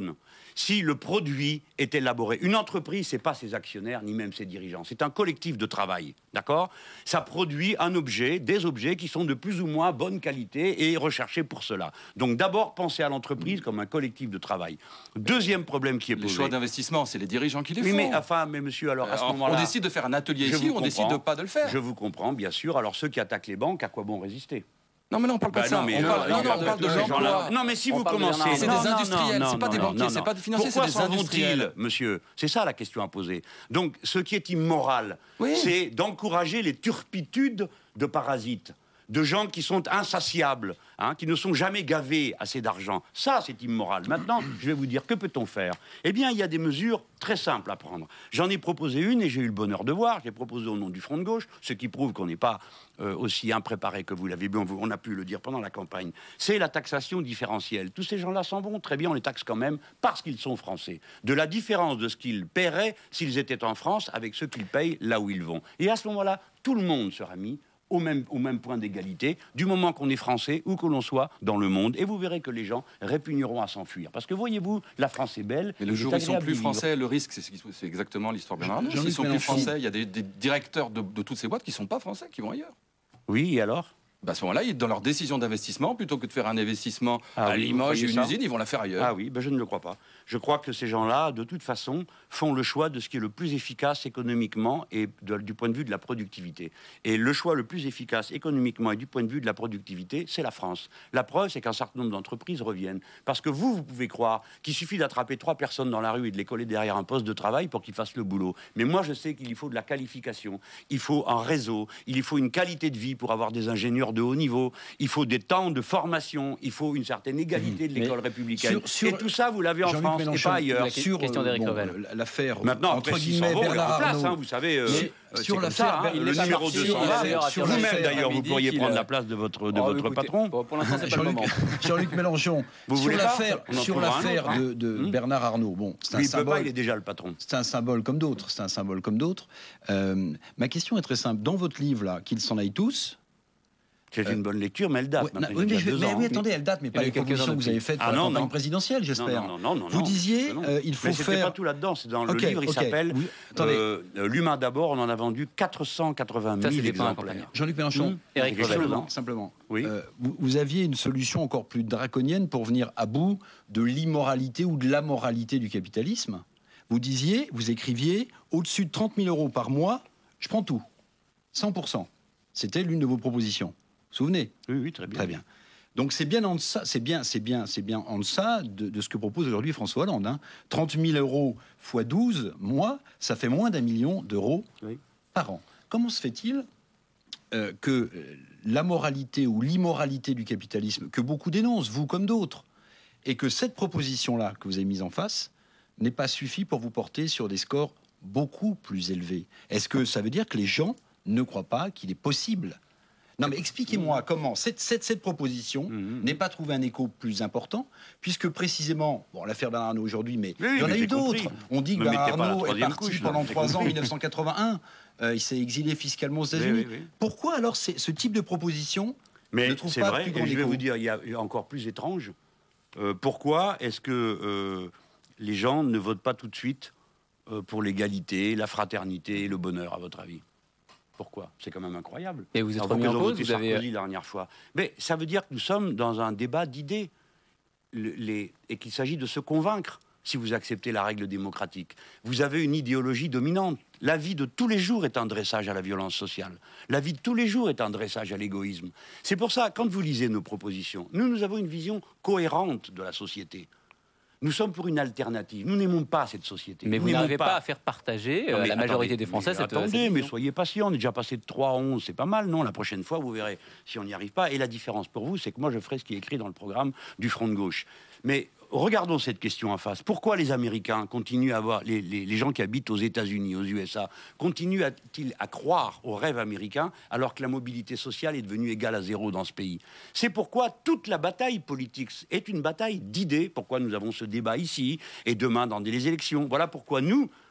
si le produit est élaboré. Une entreprise, c'est pas ses actionnaires, ni même ses dirigeants. C'est un collectif de travail, d'accord? Ça produit un objet, des objets qui sont de plus ou moins bonne qualité et recherchés pour cela. Donc d'abord, pensez à l'entreprise comme un collectif de travail. Deuxième problème qui est posé... Les choix d'investissement, c'est les dirigeants qui les oui, font. mais enfin, mais monsieur, alors à ce moment-là... On décide de faire un atelier ici, on décide de pas de le faire. Je vous comprends, bien sûr. Alors ceux qui attaquent les banques, à quoi bon résister? Non, mais là, on parle pas bah de ça. Non, mais on non, parle, non, non, non, on parle de l'emploi. Non, mais si on vous commencez... C'est des industriels, c'est pas des banquiers, c'est pas des financiers, c'est des industriels. Monsieur, c'est ça la question à poser. Donc, ce qui est immoral, oui. c'est d'encourager les turpitudes de parasites, de gens qui sont insatiables, hein, qui ne sont jamais gavés assez d'argent. Ça, c'est immoral. Maintenant, je vais vous dire, que peut-on faire? Eh bien, il y a des mesures très simples à prendre. J'en ai proposé une et j'ai eu le bonheur de voir. J'ai proposé au nom du Front de gauche, ce qui prouve qu'on n'est pas euh, aussi impréparé que vous l'avez vu. On a pu le dire pendant la campagne. C'est la taxation différentielle. Tous ces gens-là s'en vont très bien, on les taxe quand même parce qu'ils sont français. De la différence de ce qu'ils paieraient s'ils étaient en France avec ceux qu'ils payent là où ils vont. Et à ce moment-là, tout le monde sera mis Au même, au même point d'égalité, du moment qu'on est français ou que l'on soit dans le monde. Et vous verrez que les gens répugneront à s'enfuir. Parce que voyez-vous, la France est belle. Mais le jour où ils sont plus français, le risque, c'est exactement l'histoire Bernard Arnault. S'ils sont plus français, il y a des, des directeurs de, de toutes ces boîtes qui ne sont pas français, qui vont ailleurs. Oui, et alors? Bah à ce moment-là, dans leur décision d'investissement, plutôt que de faire un investissement ah à oui, Limoges et une ça usine, ils vont la faire ailleurs. Ah oui, ben je ne le crois pas. Je crois que ces gens-là, de toute façon, font le choix de ce qui est le plus efficace économiquement et de, du point de vue de la productivité. Et le choix le plus efficace économiquement et du point de vue de la productivité, c'est la France. La preuve, c'est qu'un certain nombre d'entreprises reviennent. Parce que vous, vous pouvez croire qu'il suffit d'attraper trois personnes dans la rue et de les coller derrière un poste de travail pour qu'ils fassent le boulot. Mais moi, je sais qu'il faut de la qualification, il faut un réseau, il faut une qualité de vie pour avoir des ingénieurs de haut niveau. Il faut des temps de formation, il faut une certaine égalité de l'école républicaine. Sur, sur, et tout ça, vous l'avez en France et pas ailleurs. La sur question d'Éric bon, Revel. L'affaire, maintenant, entre guillemets, Bernard Arnault, hein, vous savez, euh, sur l'affaire, hein, le numéro deux cent vingt, vous-même d'ailleurs, vous pourriez prendre la place de votre, de oh, votre écoutez, patron. Bon, pour l'instant, c'est pas le moment. Jean-Luc Mélenchon, vous sur l'affaire, sur l'affaire hein de, de hum? Bernard Arnault, bon, c'est un oui, symbole. Il, peut pas, il est déjà le patron. C'est un symbole comme d'autres. C'est un symbole comme d'autres. Euh, ma question est très simple. Dans votre livre là, qu'ils s'en aillent tous. C'est une bonne lecture, mais elle date. Ouais, oui, mais, je, mais oui, attendez, elle date, mais pas les propositions que vous avez faites pour ah, la non, campagne non. présidentielle, j'espère. Non, non, non, non, vous disiez, non. Euh, il faut mais faire. C'était pas tout là-dedans. C'est dans le okay, livre. Il okay. s'appelle oui. euh, L'humain d'abord. On en a vendu quatre cent quatre-vingt mille exemplaires. Jean-Luc Mélenchon, mmh. Éric Revel, simplement. simplement. Oui. Euh, vous, vous aviez une solution encore plus draconienne pour venir à bout de l'immoralité ou de l'amoralité du capitalisme. Vous disiez, vous écriviez, au-dessus de trente mille euros par mois, je prends tout, cent pour cent. C'était l'une de vos propositions. Vous vous souvenez? Oui, oui, très bien. Très bien. Donc c'est bien en deçà, c'est bien, c'est bien, c'est bien en deçà de, de ce que propose aujourd'hui François Hollande. Hein. trente mille euros fois douze mois, ça fait moins d'un million d'euros oui. par an. Comment se fait-il euh, que la moralité ou l'immoralité du capitalisme, que beaucoup dénoncent, vous comme d'autres, et que cette proposition-là que vous avez mise en face n'ait pas suffi pour vous porter sur des scores beaucoup plus élevés? Est-ce que ça veut dire que les gens ne croient pas qu'il est possible? Non, mais expliquez-moi comment cette, cette, cette proposition mmh. n'est pas trouvé un écho plus important, puisque précisément, bon, l'affaire Bernard Arnault aujourd'hui, mais oui, il y en a eu d'autres. On dit que Bernard Arnault est parti couche, pendant trois ans, en mille neuf cent quatre-vingt-un. Euh, il s'est exilé fiscalement aux États-Unis. Oui, oui, oui. Pourquoi alors ce type de proposition mais ne trouve c'est pas vrai, plus grand je écho? vais vous dire, il y a encore plus étrange. Euh, pourquoi est-ce que euh, les gens ne votent pas tout de suite euh, pour l'égalité, la fraternité et le bonheur, à votre avis? Pourquoi? C'est quand même incroyable. Et vous êtes remis en cause, vous avez... la dernière fois. Mais ça veut dire que nous sommes dans un débat d'idées le, les... et qu'il s'agit de se convaincre si vous acceptez la règle démocratique. Vous avez une idéologie dominante. La vie de tous les jours est un dressage à la violence sociale. La vie de tous les jours est un dressage à l'égoïsme. C'est pour ça, quand vous lisez nos propositions, nous, nous avons une vision cohérente de la société. Nous sommes pour une alternative. Nous n'aimons pas cette société. Mais nous vous n'arrivez pas. pas à faire partager non, euh, la majorité attendez, des Français mais cette Attendez, cette mais soyez patient. On est déjà passé de trois à onze. C'est pas mal, non? La prochaine fois, vous verrez si on n'y arrive pas. Et la différence pour vous, c'est que moi, je ferai ce qui est écrit dans le programme du Front de gauche. Mais regardons cette question en face. Pourquoi les Américains continuent à avoir... Les, les, les gens qui habitent aux États-Unis, aux U S A, continuent-ils à croire au rêve américain alors que la mobilité sociale est devenue égale à zéro dans ce pays? C'est pourquoi toute la bataille politique est une bataille d'idées. Pourquoi nous avons ce débat ici et demain dans les élections. Voilà pourquoi nous,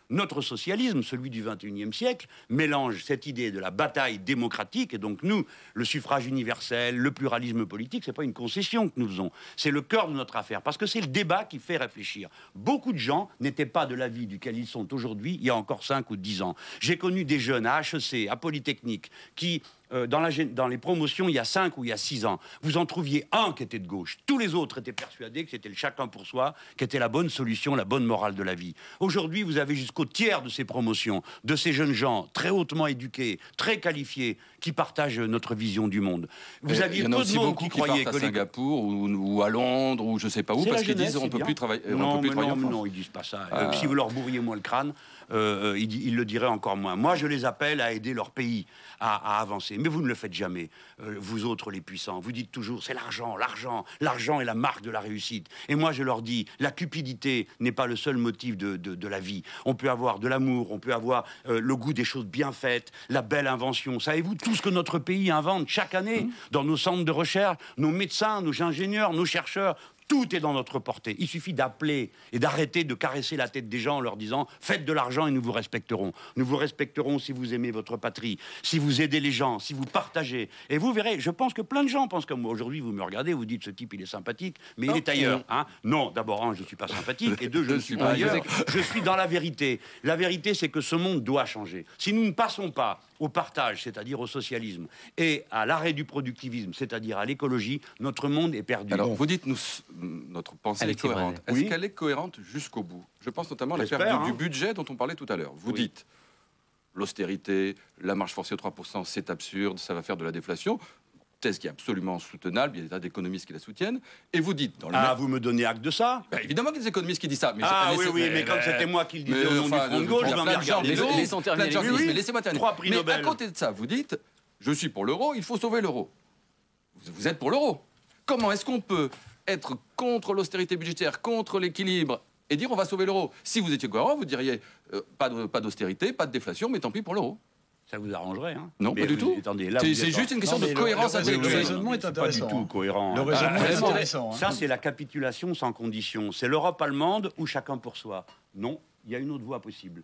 Notre socialisme, celui du vingt et unième siècle, mélange cette idée de la bataille démocratique, et donc nous, le suffrage universel, le pluralisme politique, c'est pas une concession que nous faisons, c'est le cœur de notre affaire, parce que c'est le débat qui fait réfléchir. Beaucoup de gens n'étaient pas de l'avis duquel ils sont aujourd'hui, il y a encore cinq ou dix ans. J'ai connu des jeunes à H E C, à Polytechnique, qui... Euh, dans, la, dans les promotions, il y a cinq ou il y a six ans, vous en trouviez un qui était de gauche. Tous les autres étaient persuadés que c'était le chacun pour soi, qui était la bonne solution, la bonne morale de la vie. Aujourd'hui, vous avez jusqu'au tiers de ces promotions, de ces jeunes gens très hautement éduqués, très qualifiés, qui partagent notre vision du monde. Vous aviez peu de monde qui croyait que à Singapour ou, ou à Londres ou je sais pas où, parce qu'ils disent on peut plus travailler. Non, on peut plus mais travailler non, en France. non, ils disent pas ça. Ah. Euh, si vous leur bourriez moins le crâne, euh, ils, ils le diraient encore moins. Moi, je les appelle à aider leur pays à, à avancer. Mais vous ne le faites jamais, euh, vous autres les puissants. Vous dites toujours c'est l'argent, l'argent, l'argent est la marque de la réussite. Et moi, je leur dis la cupidité n'est pas le seul motif de, de, de la vie. On peut avoir de l'amour, on peut avoir euh, le goût des choses bien faites, la belle invention. Savez-vous tout ce que notre pays invente chaque année mmh. dans nos centres de recherche, nos médecins, nos ingénieurs, nos chercheurs? Tout est dans notre portée. Il suffit d'appeler et d'arrêter de caresser la tête des gens en leur disant « Faites de l'argent et nous vous respecterons. Nous vous respecterons si vous aimez votre patrie, si vous aidez les gens, si vous partagez. » Et vous verrez, je pense que plein de gens pensent comme moi. Aujourd'hui, vous me regardez, vous dites « Ce type, il est sympathique, mais il est ailleurs. Hein » Non, d'abord, un, je ne suis pas sympathique, et deux, je ne suis pas ailleurs. Je suis dans la vérité. La vérité, c'est que ce monde doit changer. Si nous ne passons pas au partage, c'est-à-dire au socialisme, et à l'arrêt du productivisme, c'est-à-dire à l'écologie, notre monde est perdu. Alors, vous dites, nous, notre pensée est cohérente. Est-ce oui. qu'elle est cohérente jusqu'au bout? Je pense notamment à l'affaire hein. du budget dont on parlait tout à l'heure. Vous oui. dites, l'austérité, la marge forcée aux trois pour cent, c'est absurde, ça va faire de la déflation. Thèse qui est absolument soutenable, il y a des tas d'économistes qui la soutiennent, et vous dites... Dans le ah, même... vous me donnez acte de ça? Ben, évidemment qu'il y a des économistes qui disent ça. Mais ah oui, oui, mais, mais ben, comme c'était moi qui le disais mais, au nom enfin, du Front de gauche, je vais me regarder. Laissons terminer. Oui, oui. Mais laissez-moi terminer. Trois prix mais Nobel. à côté de ça, vous dites, je suis pour l'euro, il faut sauver l'euro. Vous êtes pour l'euro. Comment est-ce qu'on peut être contre l'austérité budgétaire, contre l'équilibre, et dire on va sauver l'euro? Si vous étiez cohérent, vous diriez euh, pas d'austérité, pas de déflation, mais tant pis pour l'euro. Ça vous arrangerait, hein? Non, mais pas du vous, tout. C'est juste une question non, de cohérence intellectuelle. Le raisonnement est intéressant. Pas du tout cohérent. Le raisonnement est intéressant. Ça, c'est la capitulation sans condition. C'est l'Europe allemande ou chacun pour soi. Non, il y a une autre voie possible.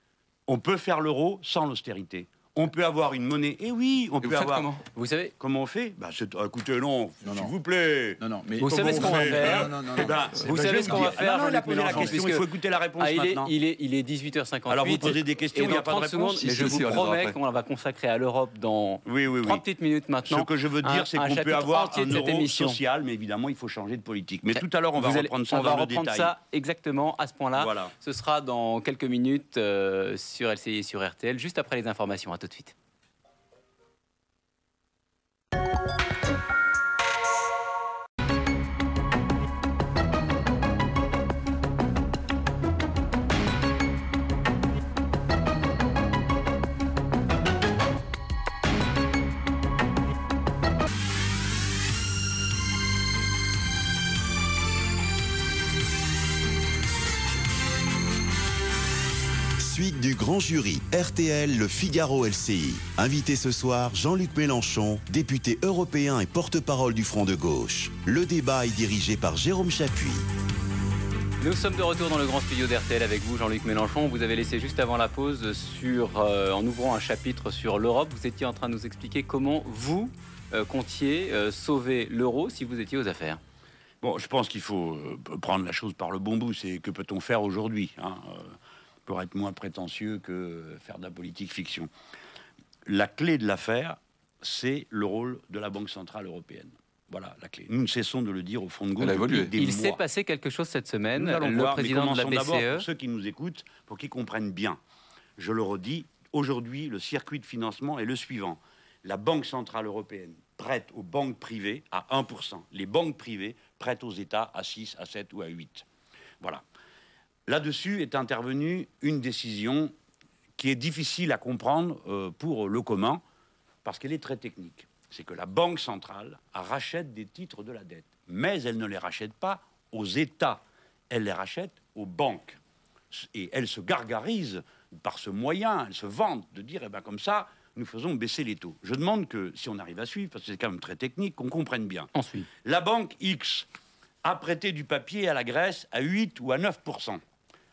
On peut faire l'euro sans l'austérité. On peut avoir une monnaie. Eh oui, on Et peut vous avoir. Comment Vous savez comment on fait? Bah, écoutez, non, non s'il vous plaît. Non, non, mais vous savez ce qu'on va faire. Non, non, non, eh ben, vous ben, savez ce qu'on va faire. Non, non, il a posé la question. Il faut écouter la réponse ah, il maintenant. Est, il est, il est dix-huit heures cinquante-huit. Alors vous posez des questions. Et il n'y a dans pas de secondes, réponse. mais je si, vous si, promets qu'on va consacrer à l'Europe dans oui, oui, oui. trois petites minutes maintenant. Ce que je veux dire, c'est qu'on peut avoir un euro social, mais évidemment, il faut changer de politique. Mais tout à l'heure, on va reprendre ça dans le détail. On va reprendre ça exactement à ce point-là. Voilà. Ce sera dans quelques minutes euh, sur L C I et sur R T L, juste après les informations. À tout de suite. Suite du grand jury R T L Le Figaro L C I. Invité ce soir, Jean-Luc Mélenchon, député européen et porte-parole du Front de gauche. Le débat est dirigé par Jérôme Chapuis. Nous sommes de retour dans le grand studio d'R T L avec vous, Jean-Luc Mélenchon. Vous avez laissé juste avant la pause sur, euh, en ouvrant un chapitre sur l'Europe. Vous étiez en train de nous expliquer comment vous euh, comptiez euh, sauver l'euro si vous étiez aux affaires. Bon, je pense qu'il faut euh, prendre la chose par le bon bout. C'est que peut-on faire aujourd'hui, hein, euh, pour être moins prétentieux que faire de la politique fiction. La clé de l'affaire, c'est le rôle de la Banque Centrale Européenne. Voilà la clé. Nous ne cessons de le dire au Front de gauche depuis des mois. Il s'est passé quelque chose cette semaine. Nous allons le voir, président de la B C E... Pour ceux qui nous écoutent, pour qu'ils comprennent bien. Je le redis, aujourd'hui, le circuit de financement est le suivant. La Banque Centrale Européenne prête aux banques privées à un pour cent. Les banques privées prêtent aux États à six, à sept ou à huit. Voilà. Là-dessus est intervenue une décision qui est difficile à comprendre euh, pour le commun, parce qu'elle est très technique. C'est que la Banque centrale rachète des titres de la dette, mais elle ne les rachète pas aux États, elle les rachète aux banques. Et elle se gargarise par ce moyen, elle se vante de dire, eh ben comme ça, nous faisons baisser les taux. Je demande que, si on arrive à suivre, parce que c'est quand même très technique, qu'on comprenne bien. Ensuite. La banque X a prêté du papier à la Grèce à huit ou à neuf pour cent.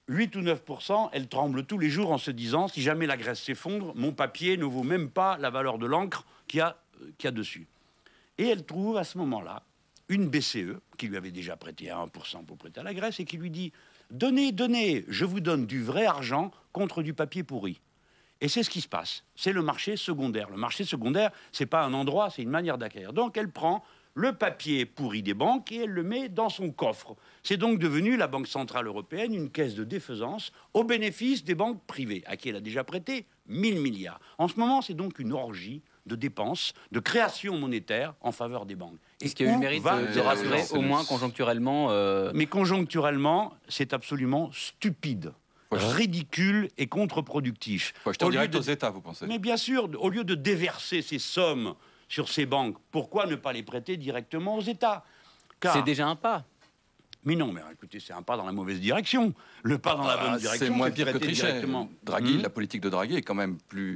huit ou neuf pour cent, elle tremble tous les jours en se disant, si jamais la Grèce s'effondre, mon papier ne vaut même pas la valeur de l'encre qu'il y a, qu'il y a dessus. Et elle trouve à ce moment-là une B C E, qui lui avait déjà prêté à un pour cent pour prêter à la Grèce, et qui lui dit, donnez, donnez, je vous donne du vrai argent contre du papier pourri. Et c'est ce qui se passe. C'est le marché secondaire. Le marché secondaire, c'est pas un endroit, c'est une manière d'acquérir. Donc elle prend le papier pourri des banques et elle le met dans son coffre. C'est donc devenu la Banque Centrale Européenne, une caisse de défaisance au bénéfice des banques privées, à qui elle a déjà prêté mille milliards. En ce moment, c'est donc une orgie de dépenses, de création monétaire en faveur des banques. Est-ce qu'il y a eu le mérite de, de rassurer, au moins conjoncturellement euh... Mais conjoncturellement, c'est absolument stupide. Ridicule et contre-productif. Faut acheter direct de... aux États, vous pensez? Mais bien sûr, au lieu de déverser ces sommes sur ces banques, pourquoi ne pas les prêter directement aux États? Car... C'est déjà un pas. Mais non, mais écoutez, c'est un pas dans la mauvaise direction. Le pas dans la bonne ah, direction, c'est moins pire que Trichet. Draghi, mmh. La politique de Draghi est quand même plus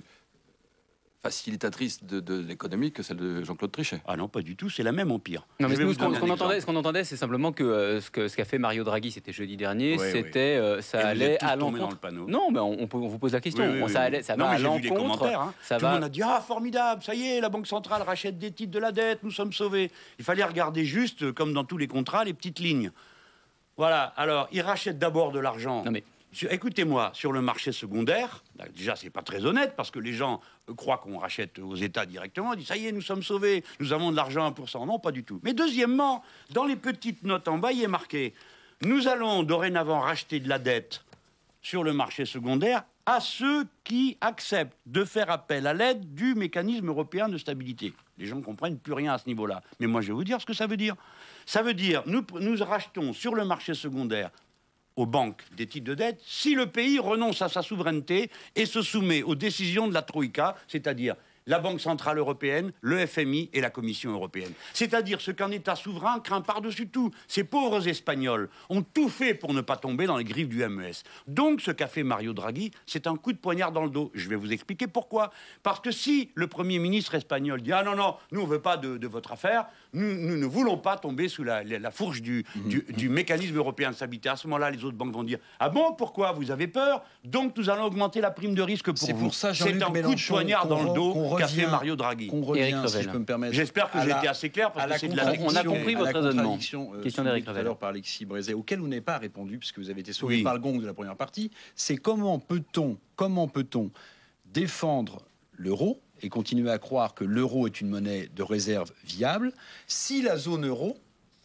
facilitatrice de, de l'économie que celle de Jean-Claude Trichet. Ah non, pas du tout, c'est la même en pire. Non, mais nous, ce qu'on qu entendait, ce qu'on entendait, c'est simplement que euh, ce qu'a ce qu'a fait Mario Draghi, c'était jeudi dernier, ouais, c'était, ouais. euh, ça et allait à l'encontre. Non, mais on, on vous pose la question. Oui, oui, ça allait, ça non, va à l'encontre. Hein. Tout va... le monde a dit ah formidable, ça y est, la Banque centrale rachète des titres de la dette, nous sommes sauvés. Il fallait regarder juste, comme dans tous les contrats, les petites lignes. Voilà. Alors, ils rachètent d'abord de l'argent. Non mais. Écoutez-moi, sur le marché secondaire, déjà, c'est pas très honnête parce que les gens croient qu'on rachète aux États directement. Ils disent, ça y est, nous sommes sauvés, nous avons de l'argent à un pour cent. Non, pas du tout. Mais deuxièmement, dans les petites notes en bas, il est marqué, nous allons dorénavant racheter de la dette sur le marché secondaire à ceux qui acceptent de faire appel à l'aide du mécanisme européen de stabilité. Les gens ne comprennent plus rien à ce niveau-là. Mais moi, je vais vous dire ce que ça veut dire. Ça veut dire, nous, nous rachetons sur le marché secondaire aux banques des titres de dette, si le pays renonce à sa souveraineté et se soumet aux décisions de la Troïka, c'est-à-dire la Banque Centrale Européenne, le F M I et la Commission Européenne. C'est-à-dire ce qu'un État souverain craint par-dessus tout. Ces pauvres Espagnols ont tout fait pour ne pas tomber dans les griffes du M E S. Donc ce qu'a fait Mario Draghi, c'est un coup de poignard dans le dos. Je vais vous expliquer pourquoi. Parce que si le Premier ministre espagnol dit « Ah non, non, nous on ne veut pas de, de votre affaire », nous, nous ne voulons pas tomber sous la, la, la fourche du, mmh. du, du mécanisme européen de stabilité. À ce moment-là, les autres banques vont dire « Ah bon, pourquoi? Vous avez peur? Donc nous allons augmenter la prime de risque pour vous. » C'est un coup de poignard dans le dos qu'a fait Mario Draghi. Revient, si je peux me permettre. J'espère que j'ai été assez clair parce que c'est de la On a compris votre raisonnement. Euh, Question d'Éric Revel. Tout à l'heure par Alexis Brézet, auquel vous n'avez pas répondu puisque vous avez été sauvé oui. par le gong de la première partie. C'est comment peut-on, comment peut-on défendre l'euro et continuer à croire que l'euro est une monnaie de réserve viable si la zone euro,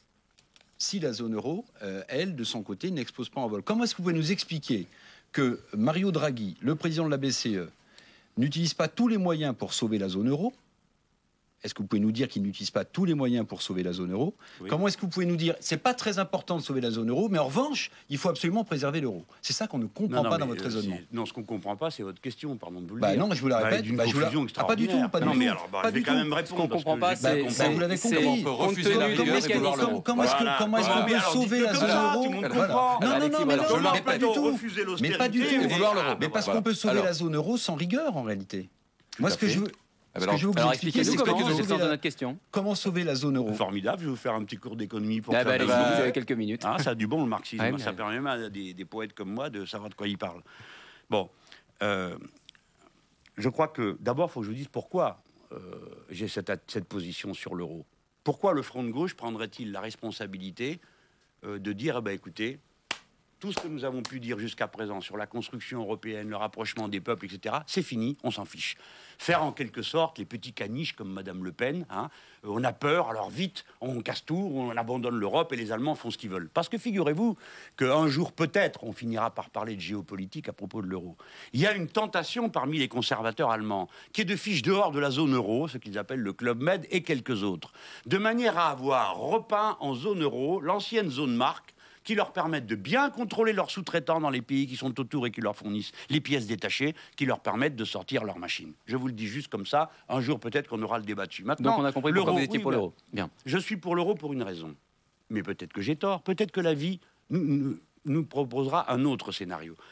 si la zone euro, euh, elle, de son côté, n'expose pas en vol. Comment est-ce que vous pouvez nous expliquer que Mario Draghi, le président de la B C E, n'utilise pas tous les moyens pour sauver la zone euro? Est-ce que vous pouvez nous dire qu'il n'utilise pas tous les moyens pour sauver la zone euro? Oui. Comment est-ce que vous pouvez nous dire c'est pas très important de sauver la zone euro, mais en revanche, il faut absolument préserver l'euro? C'est ça qu'on ne comprend non, non, pas dans votre euh, raisonnement. Non, ce qu'on ne comprend pas, c'est votre question, pardon de vous le bah dire. Non, je vous la répète. Bah, bah, je vous la... ah, pas du tout, pas non, du mais tout. alors, bah, pas je vais du quand tout. même répondre. Ce qu'on ne comprend pas, c'est... Bah, vous l'avez compris. On peut refuser la rigueur et vouloir l'euro. Comment est-ce qu'on peut sauver la zone euro? Tout le monde comprend. Non, non, non, mais pas du tout. Mais pas du tout. Mais parce qu'on peut sauver la zone euro sans rigueur, en réalité. Moi, ce que je veux... Ce que je veux vous expliquer, c'est comment, la... comment sauver la zone euro. Formidable, je vais vous faire un petit cours d'économie pour ah ça. Bah, bah, vous avez quelques minutes. Ah, ça a du bon le marxisme, ouais, ça permet même à des, des poètes comme moi de savoir de quoi ils parlent. Bon, euh, je crois que d'abord, il faut que je vous dise pourquoi euh, j'ai cette, cette position sur l'euro. Pourquoi le Front de gauche prendrait-il la responsabilité euh, de dire, eh ben, écoutez, tout ce que nous avons pu dire jusqu'à présent sur la construction européenne, le rapprochement des peuples, et cetera, c'est fini, on s'en fiche. Faire en quelque sorte les petits caniches comme Madame Le Pen, hein, on a peur, alors vite, on casse tout, on abandonne l'Europe et les Allemands font ce qu'ils veulent. Parce que figurez-vous qu'un jour, peut-être, on finira par parler de géopolitique à propos de l'euro. Il y a une tentation parmi les conservateurs allemands qui est de fiche dehors de la zone euro, ce qu'ils appellent le Club Med et quelques autres, de manière à avoir repeint en zone euro l'ancienne zone marque, qui leur permettent de bien contrôler leurs sous-traitants dans les pays qui sont autour et qui leur fournissent les pièces détachées, qui leur permettent de sortir leurs machines. Je vous le dis juste comme ça, un jour peut-être qu'on aura le débat dessus. Maintenant, donc on a compris pourquoi vous étiez oui, pour l'euro. Bien. Je suis pour l'euro pour une raison. Mais peut-être que j'ai tort, peut-être que la vie nous, nous, nous proposera un autre scénario.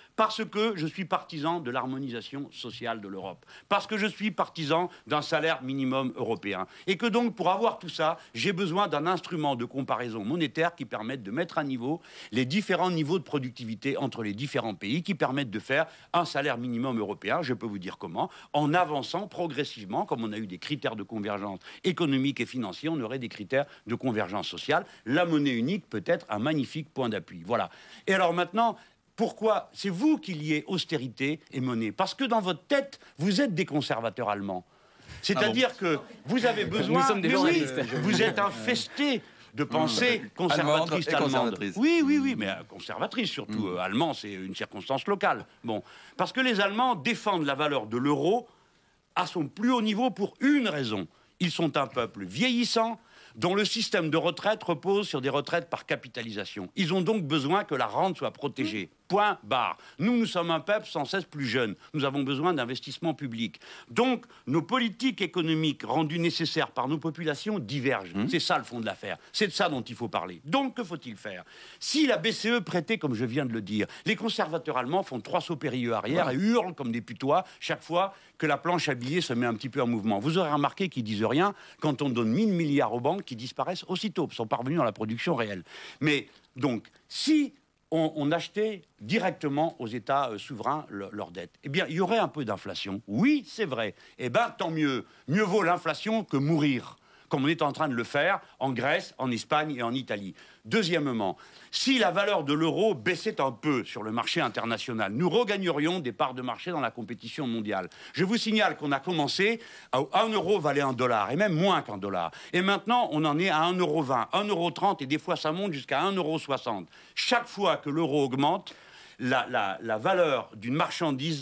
Parce que je suis partisan de l'harmonisation sociale de l'Europe. Parce que je suis partisan d'un salaire minimum européen. Et que donc, pour avoir tout ça, j'ai besoin d'un instrument de comparaison monétaire qui permette de mettre à niveau les différents niveaux de productivité entre les différents pays, qui permettent de faire un salaire minimum européen. Je peux vous dire comment. En avançant progressivement, comme on a eu des critères de convergence économique et financier, on aurait des critères de convergence sociale. La monnaie unique peut être un magnifique point d'appui. Voilà. Et alors maintenant, pourquoi c'est vous qui liez austérité et monnaie? Parce que dans votre tête, vous êtes des conservateurs allemands. C'est-à-dire ah bon. que vous avez besoin... Nous sommes des oui, vous êtes infestés de pensée conservatrice allemande. Oui, oui, oui, mais conservatrice surtout. Mmh. Euh, allemand, c'est une circonstance locale. Bon, parce que les Allemands défendent la valeur de l'euro à son plus haut niveau pour une raison. Ils sont un peuple vieillissant, dont le système de retraite repose sur des retraites par capitalisation. Ils ont donc besoin que la rente soit protégée. Point barre. Nous, nous sommes un peuple sans cesse plus jeune. Nous avons besoin d'investissements publics. Donc, nos politiques économiques rendues nécessaires par nos populations divergent. Mmh. C'est ça le fond de l'affaire. C'est de ça dont il faut parler. Donc, que faut-il faire? Si la B C E prêtait, comme je viens de le dire, les conservateurs allemands font trois sauts périlleux arrière ouais. et hurlent comme des putois chaque fois que la planche à billets se met un petit peu en mouvement. Vous aurez remarqué qu'ils disent rien quand on donne mille milliards aux banques qui disparaissent aussitôt, qui sont parvenus dans la production réelle. Mais, donc, si On, on achetait directement aux États euh, souverains le, leurs dettes, eh bien, il y aurait un peu d'inflation. Oui, c'est vrai. Eh bien, tant mieux. Mieux vaut l'inflation que mourir, comme on est en train de le faire en Grèce, en Espagne et en Italie. Deuxièmement, si la valeur de l'euro baissait un peu sur le marché international, nous regagnerions des parts de marché dans la compétition mondiale. Je vous signale qu'on a commencé à un euro valait un dollar, et même moins qu'un dollar. Et maintenant, on en est à un euro vingt, un euro trente, et des fois, ça monte jusqu'à un euro soixante. Chaque fois que l'euro augmente, la, la, la valeur d'une marchandise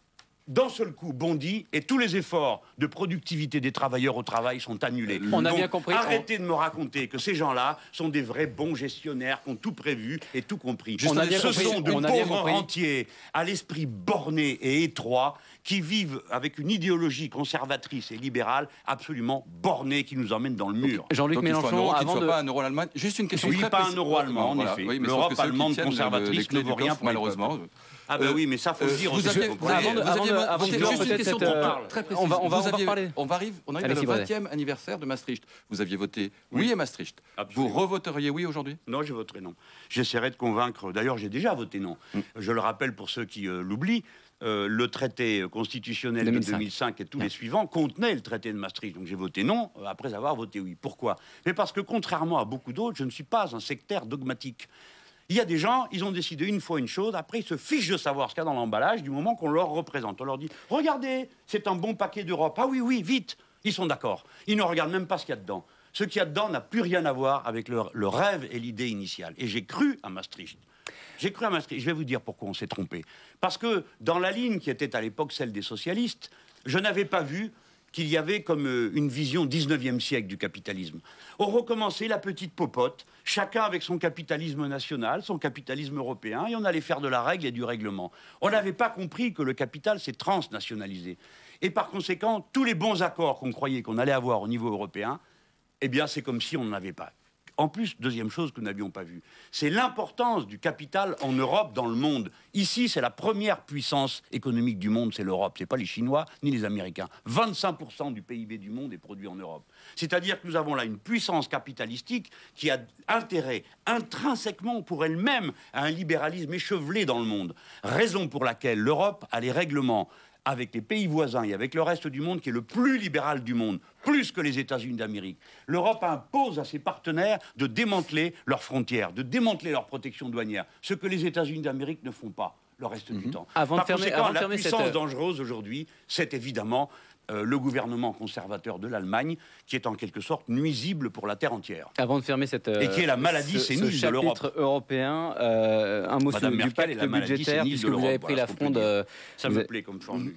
d'un seul coup bondit et tous les efforts de productivité des travailleurs au travail sont annulés. On a Donc, bien compris. Arrêtez de me raconter que ces gens-là sont des vrais bons gestionnaires qui ont tout prévu et tout compris. On a bien Ce compris. sont de On a bien pauvres compris. rentiers à l'esprit borné et étroit qui vivent avec une idéologie conservatrice et libérale absolument bornée qui nous emmène dans le mur. Jean-Luc Mélenchon, avant de... de... pas un euro allemand. Juste une question oui, très pas précise. un euro allemand, en voilà. effet. Oui, L'Europe allemande conservatrice ne vaut rien pour malheureusement. Ah ben euh, oui, mais ça faut euh, le dire. Vous avez, vous avez, vous aviez, avant de juste une question cette, euh, très précise. On va, on va, vous on va aviez, reparler. On arrive, on arrive Allez, à le vingtième anniversaire de Maastricht. Vous aviez voté oui, oui à Maastricht. Absolument. Vous revoteriez oui aujourd'hui? Non, je voterai non. J'essaierai de convaincre. D'ailleurs, j'ai déjà voté non. Mm. Je le rappelle pour ceux qui euh, l'oublient. Euh, le traité constitutionnel deux mille cinq. De deux mille cinq et tous ouais. les suivants contenaient le traité de Maastricht. Donc j'ai voté non euh, après avoir voté oui. Pourquoi? Mais parce que contrairement à beaucoup d'autres, je ne suis pas un sectaire dogmatique. Il y a des gens, ils ont décidé une fois une chose, après ils se fichent de savoir ce qu'il y a dans l'emballage du moment qu'on leur représente. On leur dit « Regardez, c'est un bon paquet d'Europe. » Ah oui, oui, vite. Ils sont d'accord. Ils ne regardent même pas ce qu'il y a dedans. Ce qu'il y a dedans n'a plus rien à voir avec le, le rêve et l'idée initiale. Et j'ai cru à Maastricht. J'ai cru à Maastricht. Je vais vous dire pourquoi on s'est trompé. Parce que dans la ligne qui était à l'époque celle des socialistes, je n'avais pas vu qu'il y avait comme une vision dix-neuvième siècle du capitalisme. On recommençait la petite popote, chacun avec son capitalisme national, son capitalisme européen, et on allait faire de la règle et du règlement. On n'avait pas compris que le capital s'est transnationalisé. Et par conséquent, tous les bons accords qu'on croyait qu'on allait avoir au niveau européen, eh bien c'est comme si on n'en avait pas. En plus, deuxième chose que nous n'avions pas vue, c'est l'importance du capital en Europe, dans le monde. Ici, c'est la première puissance économique du monde, c'est l'Europe. Ce n'est pas les Chinois ni les Américains. vingt-cinq pour cent du P I B du monde est produit en Europe. C'est-à-dire que nous avons là une puissance capitalistique qui a intérêt intrinsèquement pour elle-même à un libéralisme échevelé dans le monde. Raison pour laquelle l'Europe a les règlements avec les pays voisins et avec le reste du monde, qui est le plus libéral du monde, plus que les États-Unis d'Amérique. L'Europe impose à ses partenaires de démanteler leurs frontières, de démanteler leurs protections douanières, ce que les États-Unis d'Amérique ne font pas le reste mmh. du temps. Avant Par de fermer, conséquent, avant de la fermer puissance cette... dangereuse aujourd'hui, c'est évidemment euh, le gouvernement conservateur de l'Allemagne, qui est en quelque sorte nuisible pour la terre entière. Avant de fermer cette... Et qui est la maladie sénile de l'Europe. Ce chapitre européen, euh, un mot sur du pacte budgétaire, puisque vous avez pris la fronde... Euh, Ça me plaît comme formule.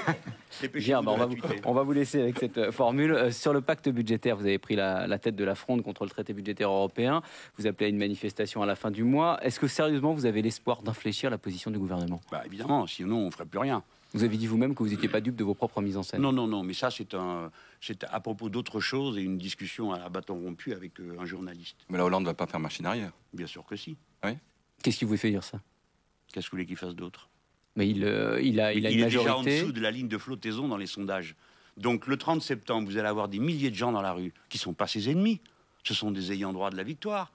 Bien, bah on, va vous, on va vous laisser avec cette formule. Euh, sur le pacte budgétaire, vous avez pris la, la tête de la fronde contre le traité budgétaire européen. Vous appelez à une manifestation à la fin du mois. Est-ce que sérieusement, vous avez l'espoir d'infléchir la position du gouvernement? Bah évidemment, sinon on ne ferait plus rien. Vous avez dit vous-même que vous n'étiez pas dupe de vos propres mises en scène. Non, non, non, mais ça c'est un, c'est à propos d'autre chose et une discussion à bâton rompu avec euh, un journaliste. Mais la Hollande ne va pas faire machine arrière. Bien sûr que si. Oui. Qu'est-ce qui vous fait dire ça? Qu'est-ce que vous voulez qu'il fasse d'autre? Mais il, euh, il a, il a il une est majorité. déjà en dessous de la ligne de flottaison dans les sondages. Donc le trente septembre, vous allez avoir des milliers de gens dans la rue qui ne sont pas ses ennemis. Ce sont des ayants droit de la victoire.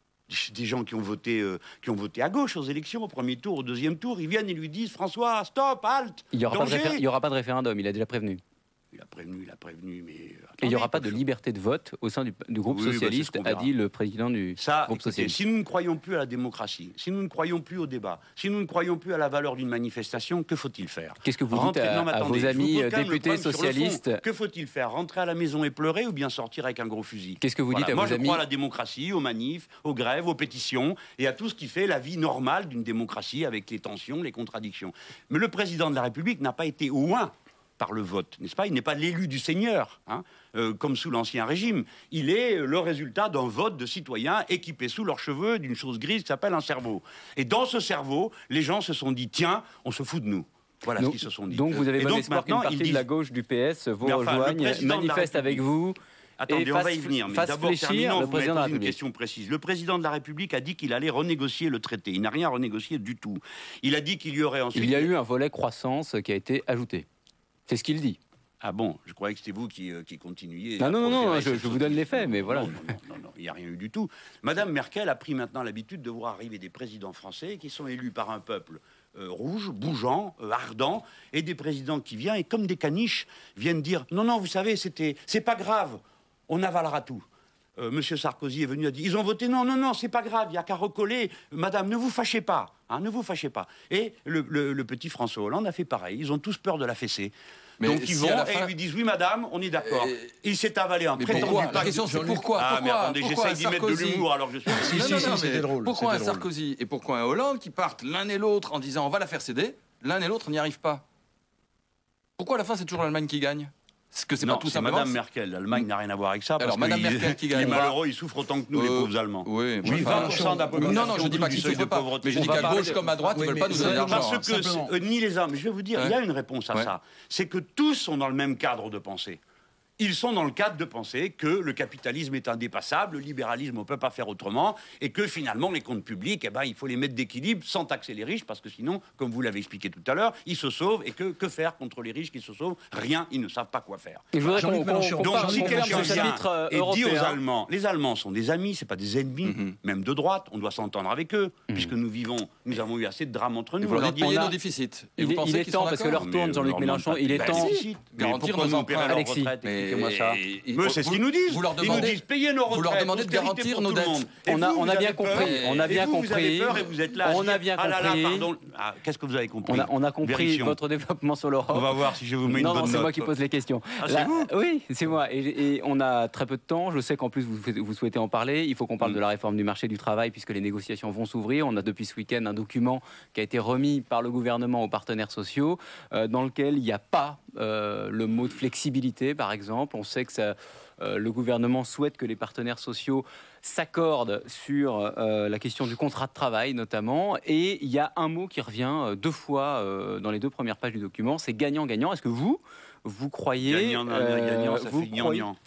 Des gens qui ont voté, euh, qui ont voté à gauche aux élections, au premier tour, au deuxième tour. Ils viennent et lui disent « François, stop, halte, Il n'y aura, aura pas de référendum, il a déjà prévenu. Il a prévenu, il a prévenu, mais... Attendez, et il n'y aura pas de liberté de vote au sein du, du groupe oui, socialiste, bah a dit le président du Ça, groupe écoutez, socialiste. Si nous ne croyons plus à la démocratie, si nous ne croyons plus au débat, si nous ne croyons plus à la valeur d'une manifestation, que faut-il faire? Qu'est-ce que vous Rentrer... dites à, non, attendez, à vos amis députés socialistes? Que faut-il faire? Rentrer à la maison et pleurer ou bien sortir avec un gros fusil? Qu'est-ce que vous voilà. dites à Moi, vos je amis? crois à la démocratie, aux manifs, aux grèves, aux pétitions et à tout ce qui fait la vie normale d'une démocratie avec les tensions, les contradictions. Mais le président de la République n'a pas été loin par le vote, n'est-ce pas? Il n'est pas l'élu du Seigneur, hein, euh, comme sous l'Ancien Régime. Il est le résultat d'un vote de citoyens équipés sous leurs cheveux d'une chose grise qui s'appelle un cerveau. Et dans ce cerveau, les gens se sont dit, tiens, on se fout de nous. Voilà donc, ce qu'ils se sont dit. Donc vous avez bon espoir qu'une partie disent... de la gauche du P S vous enfin, rejoigne, manifeste avec vous. Attendez, et on va y venir. Mais d'abord, terminons, le vous président m'avez posé une question précise. Le président de la République a dit qu'il allait renégocier le traité. Il n'a rien renégocié du tout. Il a dit qu'il y aurait ensuite... Il y a eu un volet croissance qui a été ajouté. C'est ce qu'il dit. Ah bon, je croyais que c'était vous qui, euh, qui continuiez. Non, non, non, non je, je vous donne les faits, mais voilà. Non, non, non, non, il n'y a rien eu du tout. Madame Merkel a pris maintenant l'habitude de voir arriver des présidents français qui sont élus par un peuple euh, rouge, bougeant, euh, ardent, et des présidents qui viennent et comme des caniches viennent dire non, non, vous savez, c'était, c'est pas grave, on avalera tout. Euh, Monsieur Sarkozy est venu et a dit ils ont voté non, non, non, c'est pas grave, il n'y a qu'à recoller. Madame, ne vous fâchez pas, hein, ne vous fâchez pas. Et le, le, le petit François Hollande a fait pareil. Ils ont tous peur de la fessée. Mais donc ils si vont fin... et ils lui disent oui madame, on est d'accord. Euh... Il s'est avalé un prétendu pourquoi La question c'est pourquoi Ah pourquoi, mais attendez, pourquoi j'essaie d'y mettre de l'humour alors que je suis... si, non, si, non, si, c'était drôle. Pourquoi un drôle. Sarkozy et pourquoi un Hollande qui partent l'un et l'autre en disant on va la faire céder, l'un et l'autre n'y arrive pas? Pourquoi à la fin c'est toujours l'Allemagne qui gagne? Est-ce que c'est pas tout simplement Madame Merkel, l'Allemagne n'a rien à voir avec ça. Alors Madame Merkel qui gagne. Les malheureux, ils souffrent autant que nous, les pauvres Allemands. Oui, vingt pour cent de la population. Non, non, je dis pas qu'ils souffrent pas. Mais je dis qu'à gauche comme à droite, ils veulent pas nous donner d'argent. Parce que ni les hommes. Je vais vous dire, il y a une réponse à ça. C'est que tous sont dans le même cadre de pensée. Ils sont dans le cadre de penser que le capitalisme est indépassable, le libéralisme, on ne peut pas faire autrement, et que finalement, les comptes publics, eh ben, il faut les mettre d'équilibre sans taxer les riches, parce que sinon, comme vous l'avez expliqué tout à l'heure, ils se sauvent, et que, que faire contre les riches qui se sauvent? Rien, ils ne savent pas quoi faire. Et je voudrais qu'on, qu'on, qu'on Donc, si quelqu'un vient et européen. dit aux Allemands, les Allemands sont des amis, c'est pas des ennemis, mm-hmm. même de droite, on doit s'entendre avec eux, mm-hmm. puisque nous vivons, nous avons eu assez de drames entre nous. Vous leur dites payer nos déficits. Et il, vous pensez il est temps, parce que leur tourne, Jean-Luc Mélenchon, il est temps... Garantir nos emprunts, Alexis, expliquez-moi ça. Mais c'est ce qu'ils nous disent. Vous leur demandez, ils nous disent payer nos retraites. Vous leur demandez de garantir nos dettes. On a, on a bien compris. On a bien compris. On a bien compris. Qu'est-ce que vous avez compris? On a, on a compris Vérifions. votre développement sur l'Europe. On va voir si je vous mets une non, bonne non, note. c'est moi qui pose les questions. Ah, c'est vous? Oui, c'est moi. Et, et on a très peu de temps. Je sais qu'en plus vous, vous souhaitez en parler. Il faut qu'on parle mm. de la réforme du marché du travail puisque les négociations vont s'ouvrir. On a depuis ce week-end un document qui a été remis par le gouvernement aux partenaires sociaux euh, dans lequel il n'y a pas euh, le mot de flexibilité, par exemple. On sait que ça... Euh, le gouvernement souhaite que les partenaires sociaux s'accordent sur euh, la question du contrat de travail notamment, et il y a un mot qui revient euh, deux fois euh, dans les deux premières pages du document, c'est gagnant-gagnant. Est-ce que vous, vous croyez... Gagnant, euh, gagnant, ça vous fait croyez... gagnant.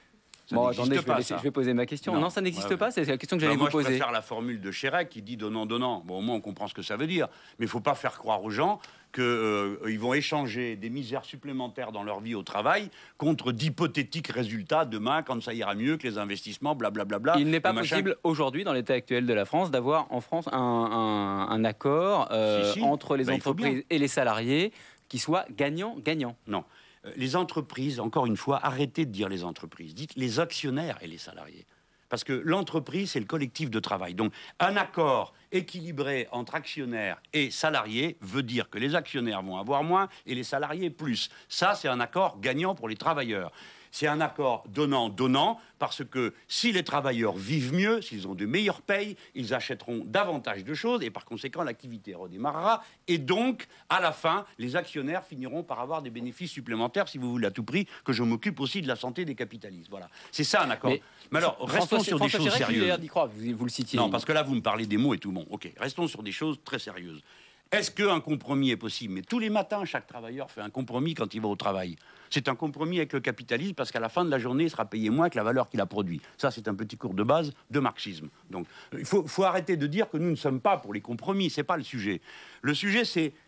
Ça bon, attendez, je vais, pas, laisser, je vais poser ma question. Non, non ça n'existe ouais, pas, c'est la question que j'allais bah, vous poser. Moi, je préfère la formule de Chirac qui dit donnant-donnant. Bon, au moins, on comprend ce que ça veut dire. Mais il ne faut pas faire croire aux gens qu'ils euh, vont échanger des misères supplémentaires dans leur vie au travail contre d'hypothétiques résultats demain, quand ça ira mieux, que les investissements, blablabla. Bla, bla, il n'est pas machin. possible aujourd'hui, dans l'état actuel de la France, d'avoir en France un, un, un accord euh, si, si. entre les bah, entreprises et les salariés qui soit gagnant-gagnant. Non. Les entreprises, encore une fois, arrêtez de dire les entreprises, dites les actionnaires et les salariés. Parce que l'entreprise, c'est le collectif de travail. Donc, un accord équilibré entre actionnaires et salariés veut dire que les actionnaires vont avoir moins et les salariés plus. Ça, c'est un accord gagnant pour les travailleurs. C'est un accord donnant-donnant, parce que si les travailleurs vivent mieux, s'ils ont de meilleures payes, ils achèteront davantage de choses, et par conséquent, l'activité redémarrera. Et donc, à la fin, les actionnaires finiront par avoir des bénéfices supplémentaires, si vous voulez à tout prix, que je m'occupe aussi de la santé des capitalistes. Voilà. C'est ça un accord. Mais, Mais alors, François, restons sur François des choses Chirac, sérieuses. D'y croire, vous, vous le citiez. Non, parce que là, vous me parlez des mots et tout. Bon, ok, restons sur des choses très sérieuses. Est-ce qu'un compromis est possible? Mais tous les matins, chaque travailleur fait un compromis quand il va au travail. C'est un compromis avec le capitalisme parce qu'à la fin de la journée, il sera payé moins que la valeur qu'il a produit. Ça, c'est un petit cours de base de marxisme. Donc, il faut, faut arrêter de dire que nous ne sommes pas pour les compromis. C'est pas le sujet. Le sujet, c'est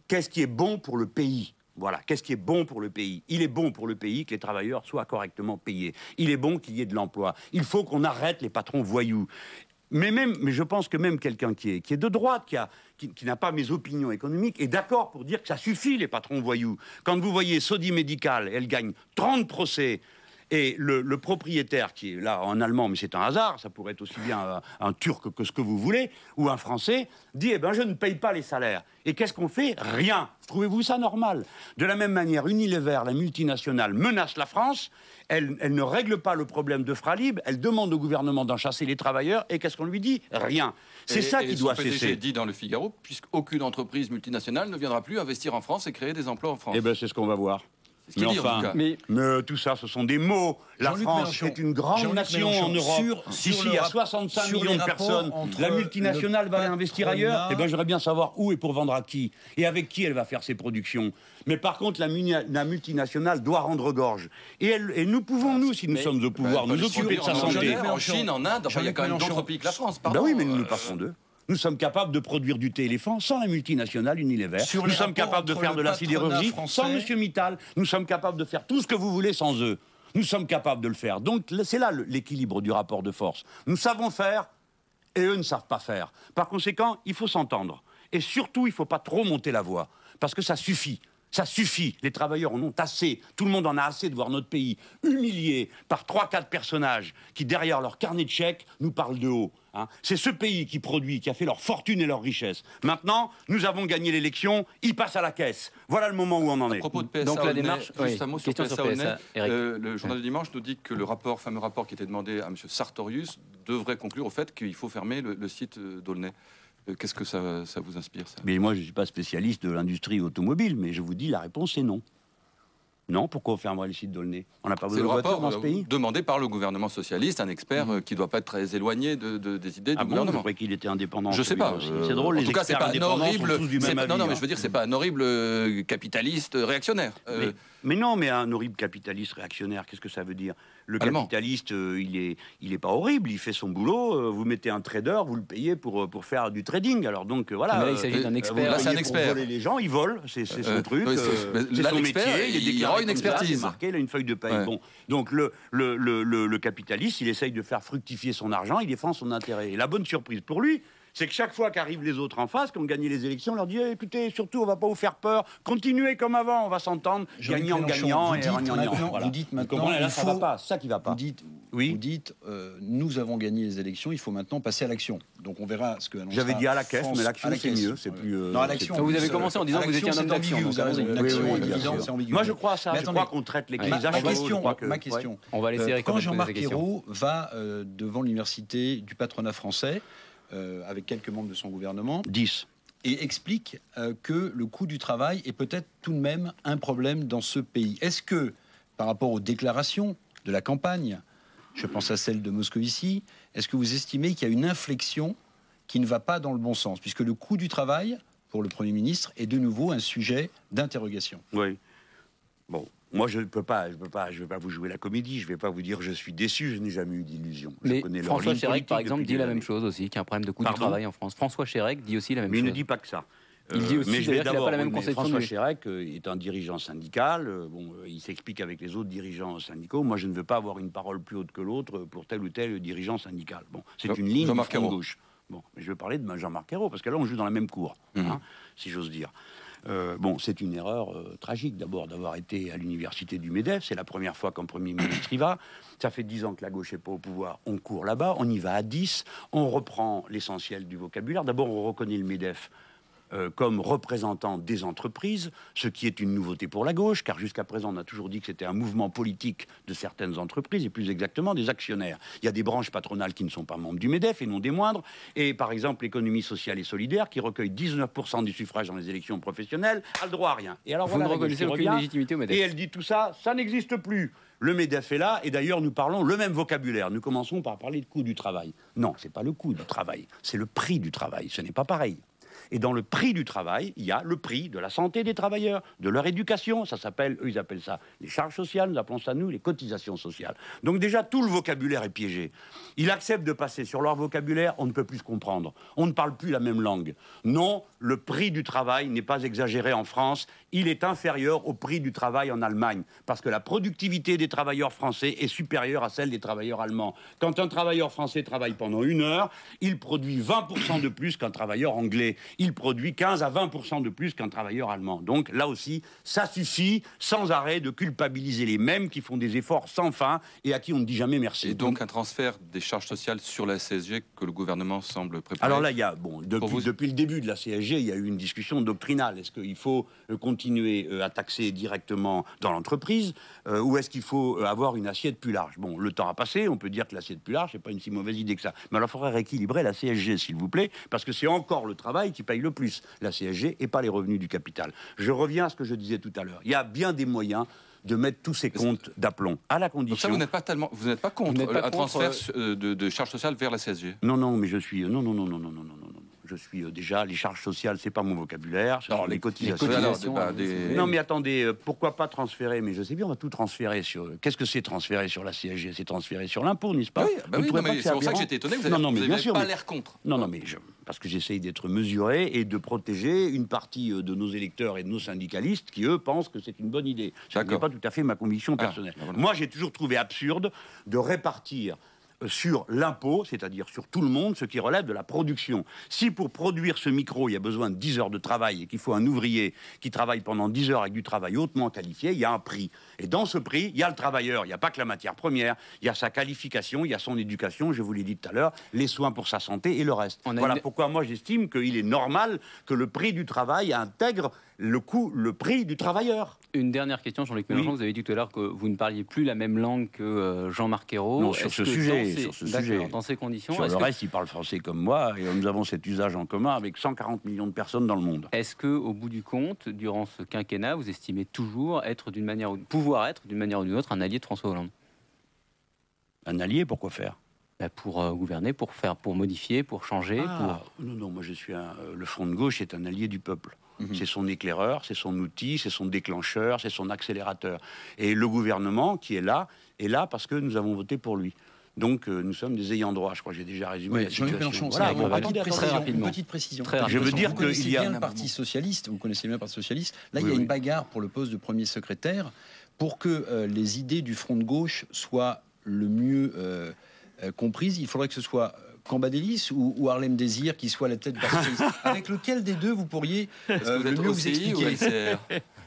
qu'est-ce qui est bon pour le pays ? Voilà, qu'est-ce qui est bon pour le pays ? Il est bon pour le pays que les travailleurs soient correctement payés. Il est bon qu'il y ait de l'emploi. Il faut qu'on arrête les patrons voyous. Mais, même, mais je pense que même quelqu'un qui est, qui est de droite, qui, a, qui, qui n'a pas mes opinions économiques, est d'accord pour dire que ça suffit, les patrons voyous. Quand vous voyez Sodi Medical, elle gagne trente procès, et le, le propriétaire, qui est là en allemand, mais c'est un hasard, ça pourrait être aussi bien un, un turc que ce que vous voulez, ou un français, dit, eh ben, je ne paye pas les salaires. Et qu'est-ce qu'on fait ? Rien. Trouvez-vous ça normal ? De la même manière, Unilever, la multinationale, menace la France, elle, elle ne règle pas le problème de Fralib, elle demande au gouvernement d'en chasser les travailleurs, et qu'est-ce qu'on lui dit ? Rien. C'est ça qui doit cesser. Et son P D G dit dans le Figaro, puisqu'aucune entreprise multinationale ne viendra plus investir en France et créer des emplois en France. Eh bien, c'est ce qu'on va voir. Ce mais, enfin, dit, mais... mais tout ça, ce sont des mots. La France est une grande nation en Europe. Sur, Ici, il y a soixante-cinq millions de personnes. La multinationale va investir ailleurs. Eh bien, j'aimerais bien savoir où et pour vendre à qui. Et avec qui elle va faire ses productions. Mais par contre, la, la multinationale doit rendre gorge. Et, elle, et nous pouvons, nous, si nous mais, sommes au pouvoir, bah, nous occuper de sa santé. En Chine, en Inde, enfin, il y a quand même d'autres pays que la France. Ben oui, mais nous nous passons d'eux. Nous sommes capables de produire du thé éléphant sans la multinationale Unilever. Nous sommes capables de faire de la sidérurgie sans M. Mittal. Nous sommes capables de faire tout ce que vous voulez sans eux. Nous sommes capables de le faire. Donc c'est là l'équilibre du rapport de force. Nous savons faire et eux ne savent pas faire. Par conséquent, il faut s'entendre. Et surtout, il ne faut pas trop monter la voix. Parce que ça suffit. Ça suffit. Les travailleurs en ont assez. Tout le monde en a assez de voir notre pays humilié par trois, quatre personnages qui, derrière leur carnet de chèques, nous parlent de haut. Hein. C'est ce pays qui produit, qui a fait leur fortune et leur richesse. Maintenant, nous avons gagné l'élection, ils passent à la caisse. Voilà le moment où on en est. À propos de P S A, donc la démarche, juste oui, un mot sur P S A, sur P S A euh, le journal du dimanche nous dit que le rapport, fameux rapport qui était demandé à M. Sartorius devrait conclure au fait qu'il faut fermer le, le site d'Aulnay. Qu'est-ce que ça, ça vous inspire, ça ? Mais moi, je ne suis pas spécialiste de l'industrie automobile, mais je vous dis, la réponse est non. Non, pourquoi on fermerait le site d'Aulnay ? On n'a pas besoin de voitures dans ce pays ? Demandé par le gouvernement socialiste, un expert mmh. qui ne doit pas être très éloigné de, de, des idées ah du bon, gouvernement. Je croyais qu'il était indépendant. Je ne sais pas. Euh, c'est drôle, en les tout cas, c'est pas un horrible. Pas, non, non, mais hein. je veux dire, c'est pas un horrible euh, capitaliste réactionnaire. Euh, mais, mais non, mais un horrible capitaliste réactionnaire, qu'est-ce que ça veut dire ? Le Allemand. capitaliste, euh, il est, il est pas horrible, il fait son boulot. Euh, vous mettez un trader, vous le payez pour pour faire du trading. Alors donc euh, voilà. Mais là, il s'agit d'un expert. Là, c'est un expert. Voler les gens, il vole, c'est son euh, truc. Oui, c'est euh, son métier. Il, il y aura une expertise. Ça, marqué, il a une feuille de paye. Ouais. Bon, donc le, le, le, le, le capitaliste, il essaye de faire fructifier son argent, il défend son intérêt. Et la bonne surprise pour lui, c'est que chaque fois qu'arrivent les autres en face, qui ont gagné les élections, on leur dit eh, écoutez, surtout, on va pas vous faire peur, continuez comme avant, on va s'entendre, gagnant, gagnant, et gagnant. Vous dites maintenant, là, ça va pas, c'est ça qui va pas. Vous dites, oui. vous dites euh, nous avons gagné les élections, il faut maintenant passer à l'action. Donc on verra ce que annoncera J'avais dit à la caisse, France, mais l'action c'est mieux, c'est plus. Euh, non, à l'action. Vous avez commencé en disant que vous étiez un homme d'action. Vous avez raison, une action évidente, c'est ambigu. Moi je crois à ça, je crois qu'on traite les crises. Ma question, ma question. On va laisser quand Jean-Marc Ayrault va devant l'université du patronat français. Euh, avec quelques membres de son gouvernement, dix, et explique euh, que le coût du travail est peut-être tout de même un problème dans ce pays. Est-ce que, par rapport aux déclarations de la campagne, je pense à celle de Moscovici, est-ce que vous estimez qu'il y a une inflexion qui ne va pas dans le bon sens, puisque le coût du travail, pour le Premier ministre, est de nouveau un sujet d'interrogation. Oui. Bon. Moi, je ne peux pas, je peux pas, je vais pas vous jouer la comédie. Je ne vais pas vous dire je suis déçu. Je n'ai jamais eu d'illusion. Mais François Chérèque, par exemple, dit la même chose aussi, qu'il y a un problème de coût Pardon du travail en France. François Chérèque dit aussi la même mais chose. Mais il ne dit pas que ça. Il euh, dit aussi mais je vais d'abord, pas la même oui, conception. François Chérèque est un dirigeant syndical. Bon, il s'explique avec les autres dirigeants syndicaux. Moi, je ne veux pas avoir une parole plus haute que l'autre pour tel ou tel dirigeant syndical. Bon, c'est une ligne du front de gauche. Bon, mais je vais parler de Jean-Marc Ayrault parce que là, on joue dans la même cour, mmh. hein, si j'ose dire. Euh, bon, c'est une erreur euh, tragique d'abord d'avoir été à l'université du MEDEF. C'est la première fois qu'un Premier ministre y va. Ça fait dix ans que la gauche n'est pas au pouvoir. On court là-bas, on y va à dix. On reprend l'essentiel du vocabulaire. D'abord, on reconnaît le MEDEF euh, comme représentant des entreprises, ce qui est une nouveauté pour la gauche, car jusqu'à présent, on a toujours dit que c'était un mouvement politique de certaines entreprises, et plus exactement des actionnaires. Il y a des branches patronales qui ne sont pas membres du MEDEF, et non des moindres, et par exemple, l'économie sociale et solidaire, qui recueille dix-neuf pour cent du suffrage dans les élections professionnelles, a le droit à rien. Et alors, Vous voilà, ne reconnaissez aucune légitimité au MEDEF. Et elle dit tout ça, ça n'existe plus. Le MEDEF est là, et d'ailleurs, nous parlons le même vocabulaire. Nous commençons par parler de coût du travail. Non, c'est pas le coût du travail, c'est le prix du travail. Ce n'est pas pareil. Et dans le prix du travail, il y a le prix de la santé des travailleurs, de leur éducation. Ça s'appelle, eux, ils appellent ça les charges sociales. Nous appelons ça, nous, les cotisations sociales. Donc déjà, tout le vocabulaire est piégé. Ils acceptent de passer sur leur vocabulaire, on ne peut plus se comprendre. On ne parle plus la même langue. Non, le prix du travail n'est pas exagéré en France. Il est inférieur au prix du travail en Allemagne. Parce que la productivité des travailleurs français est supérieure à celle des travailleurs allemands. Quand un travailleur français travaille pendant une heure, il produit vingt pour cent de plus qu'un travailleur anglais. Il produit quinze à vingt pour cent de plus qu'un travailleur allemand. Donc là aussi, ça suffit sans arrêt de culpabiliser les mêmes qui font des efforts sans fin et à qui on ne dit jamais merci. Et donc un transfert des charges sociales sur la C S G que le gouvernement semble préparer. Alors là, il y a, bon, depuis, vous... depuis le début de la C S G, il y a eu une discussion doctrinale. Est-ce qu'il faut continuer à taxer directement dans l'entreprise euh, ou est-ce qu'il faut avoir une assiette plus large? Bon, le temps a passé, on peut dire que l'assiette plus large, c'est pas une si mauvaise idée que ça. Mais alors, il faudrait rééquilibrer la C S G, s'il vous plaît, parce que c'est encore le travail qui paye le plus, la C S G, et pas les revenus du capital. Je reviens à ce que je disais tout à l'heure. Il y a bien des moyens de mettre tous ces comptes d'aplomb, à la condition... Donc ça, vous n'êtes pas tellement, vous n'êtes pas contre un contre, transfert euh... de, de charges sociales vers la C S G? Non, non, mais je suis... Non, non, non, non, non, non, non, non. Je suis euh, déjà, les charges sociales, c'est pas mon vocabulaire. Alors, les cotisations. Les cotisations alors, des... Non, mais attendez, euh, pourquoi pas transférer? Mais je sais bien, on va tout transférer sur. Qu'est-ce que c'est transférer sur la C S G? C'est transférer sur l'impôt, n'est-ce pas? Oui, bah oui, non, mais c'est pour ça que j'étais étonné. Vous n'avez pas l'air contre. Non, non, mais je... parce que j'essaye d'être mesuré et de protéger une partie de nos électeurs et de nos syndicalistes qui, eux, pensent que c'est une bonne idée. Ce n'est pas tout à fait ma conviction personnelle. Ah, voilà. Moi, j'ai toujours trouvé absurde de répartir sur l'impôt, c'est-à-dire sur tout le monde, ce qui relève de la production. Si pour produire ce micro, il y a besoin de dix heures de travail et qu'il faut un ouvrier qui travaille pendant dix heures avec du travail hautement qualifié, il y a un prix. Et dans ce prix, il y a le travailleur, il n'y a pas que la matière première, il y a sa qualification, il y a son éducation, je vous l'ai dit tout à l'heure, les soins pour sa santé et le reste. Voilà une... pourquoi moi j'estime qu'il est normal que le prix du travail intègre le coût, le prix du travailleur. Une dernière question, Jean-Luc Mélenchon, oui. Vous avez dit tout à l'heure que vous ne parliez plus la même langue que Jean-Marc Ayrault. Non, sur ce sujet. Sur ce sujet. Dans ces conditions. Sur le que... reste, il parle français comme moi, et nous avons cet usage en commun avec cent quarante millions de personnes dans le monde. Est-ce que, au bout du compte, durant ce quinquennat, vous estimez toujours être d'une manière ou pouvoir être d'une manière ou d'une autre un allié de François Hollande? Un allié, pourquoi faire? Bah pour euh, gouverner, pour faire, pour modifier, pour changer. Ah, pour... Non, non, moi je suis un, euh, le Front de gauche est un allié du peuple. Mmh. C'est son éclaireur, c'est son outil, c'est son déclencheur, c'est son accélérateur. Et le gouvernement qui est là, est là parce que nous avons voté pour lui. Donc euh, nous sommes des ayants droit, je crois que j'ai déjà résumé oui, la situation. Mélenchon, voilà, une, petite précision, une petite précision. Très je veux dire vous connaissez qu'il y a bien le Parti socialiste, vous connaissez bien le Parti socialiste. Là, oui, il y a oui. une bagarre pour le poste de premier secrétaire pour que euh, les idées du Front de gauche soient le mieux euh, euh, comprises. Il faudrait que ce soit Cambadélis ou, ou Harlem Désir qui soit à la tête du Parti socialiste. Avec lequel des deux vous pourriez euh, vous le mieux vous expliquer?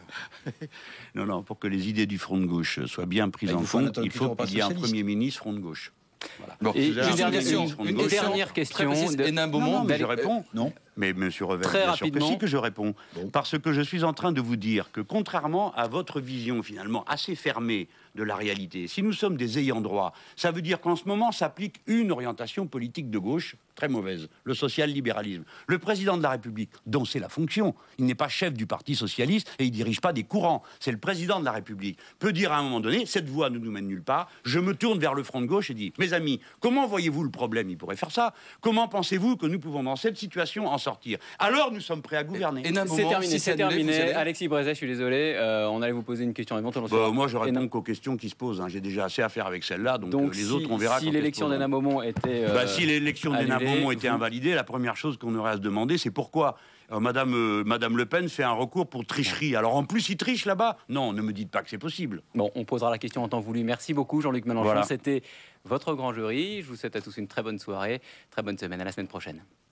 Non, non, pour que les idées du Front de gauche soient bien prises en compte, il faut qu'il y ait un Premier ministre Front de gauche. Voilà. Bon, et une dernière question, une dernière question de Hénin Beaumont, mais je réponds. Non. Mais Monsieur Revel, très bien rapidement, sûr que si que je réponds. Bon. Parce que je suis en train de vous dire que contrairement à votre vision finalement assez fermée de la réalité, si nous sommes des ayants droit, ça veut dire qu'en ce moment s'applique une orientation politique de gauche très mauvaise, le social-libéralisme. Le président de la République, dont c'est la fonction, il n'est pas chef du Parti socialiste et il dirige pas des courants. C'est le président de la République. Peut dire à un moment donné, cette voie ne nous mène nulle part. Je me tourne vers le Front de gauche et dis, mes amis, comment voyez-vous le problème? Il pourrait faire ça. Comment pensez-vous que nous pouvons dans cette situation en sortir? Alors nous sommes prêts à gouverner. C'est terminé, c'est terminé. Alexis Brézet, je suis désolé, euh, on allait vous poser une question éventuellement. Bah, moi je réponds qu'aux questions qui se posent. Hein. J'ai déjà assez à faire avec celle-là, donc, donc euh, les si, autres on verra. Si l'élection d'Hénin Beaumont était, euh, bah, si l'élection d'Hénin Beaumont était vous... invalidée, la première chose qu'on aurait à se demander, c'est pourquoi euh, Madame, euh, Madame Le Pen fait un recours pour tricherie. Alors en plus, il triche là-bas. Non, ne me dites pas que c'est possible. Bon, on posera la question en temps voulu. Merci beaucoup, Jean-Luc Mélenchon. Voilà. C'était votre grand jury. Je vous souhaite à tous une très bonne soirée, très bonne semaine. À la semaine prochaine.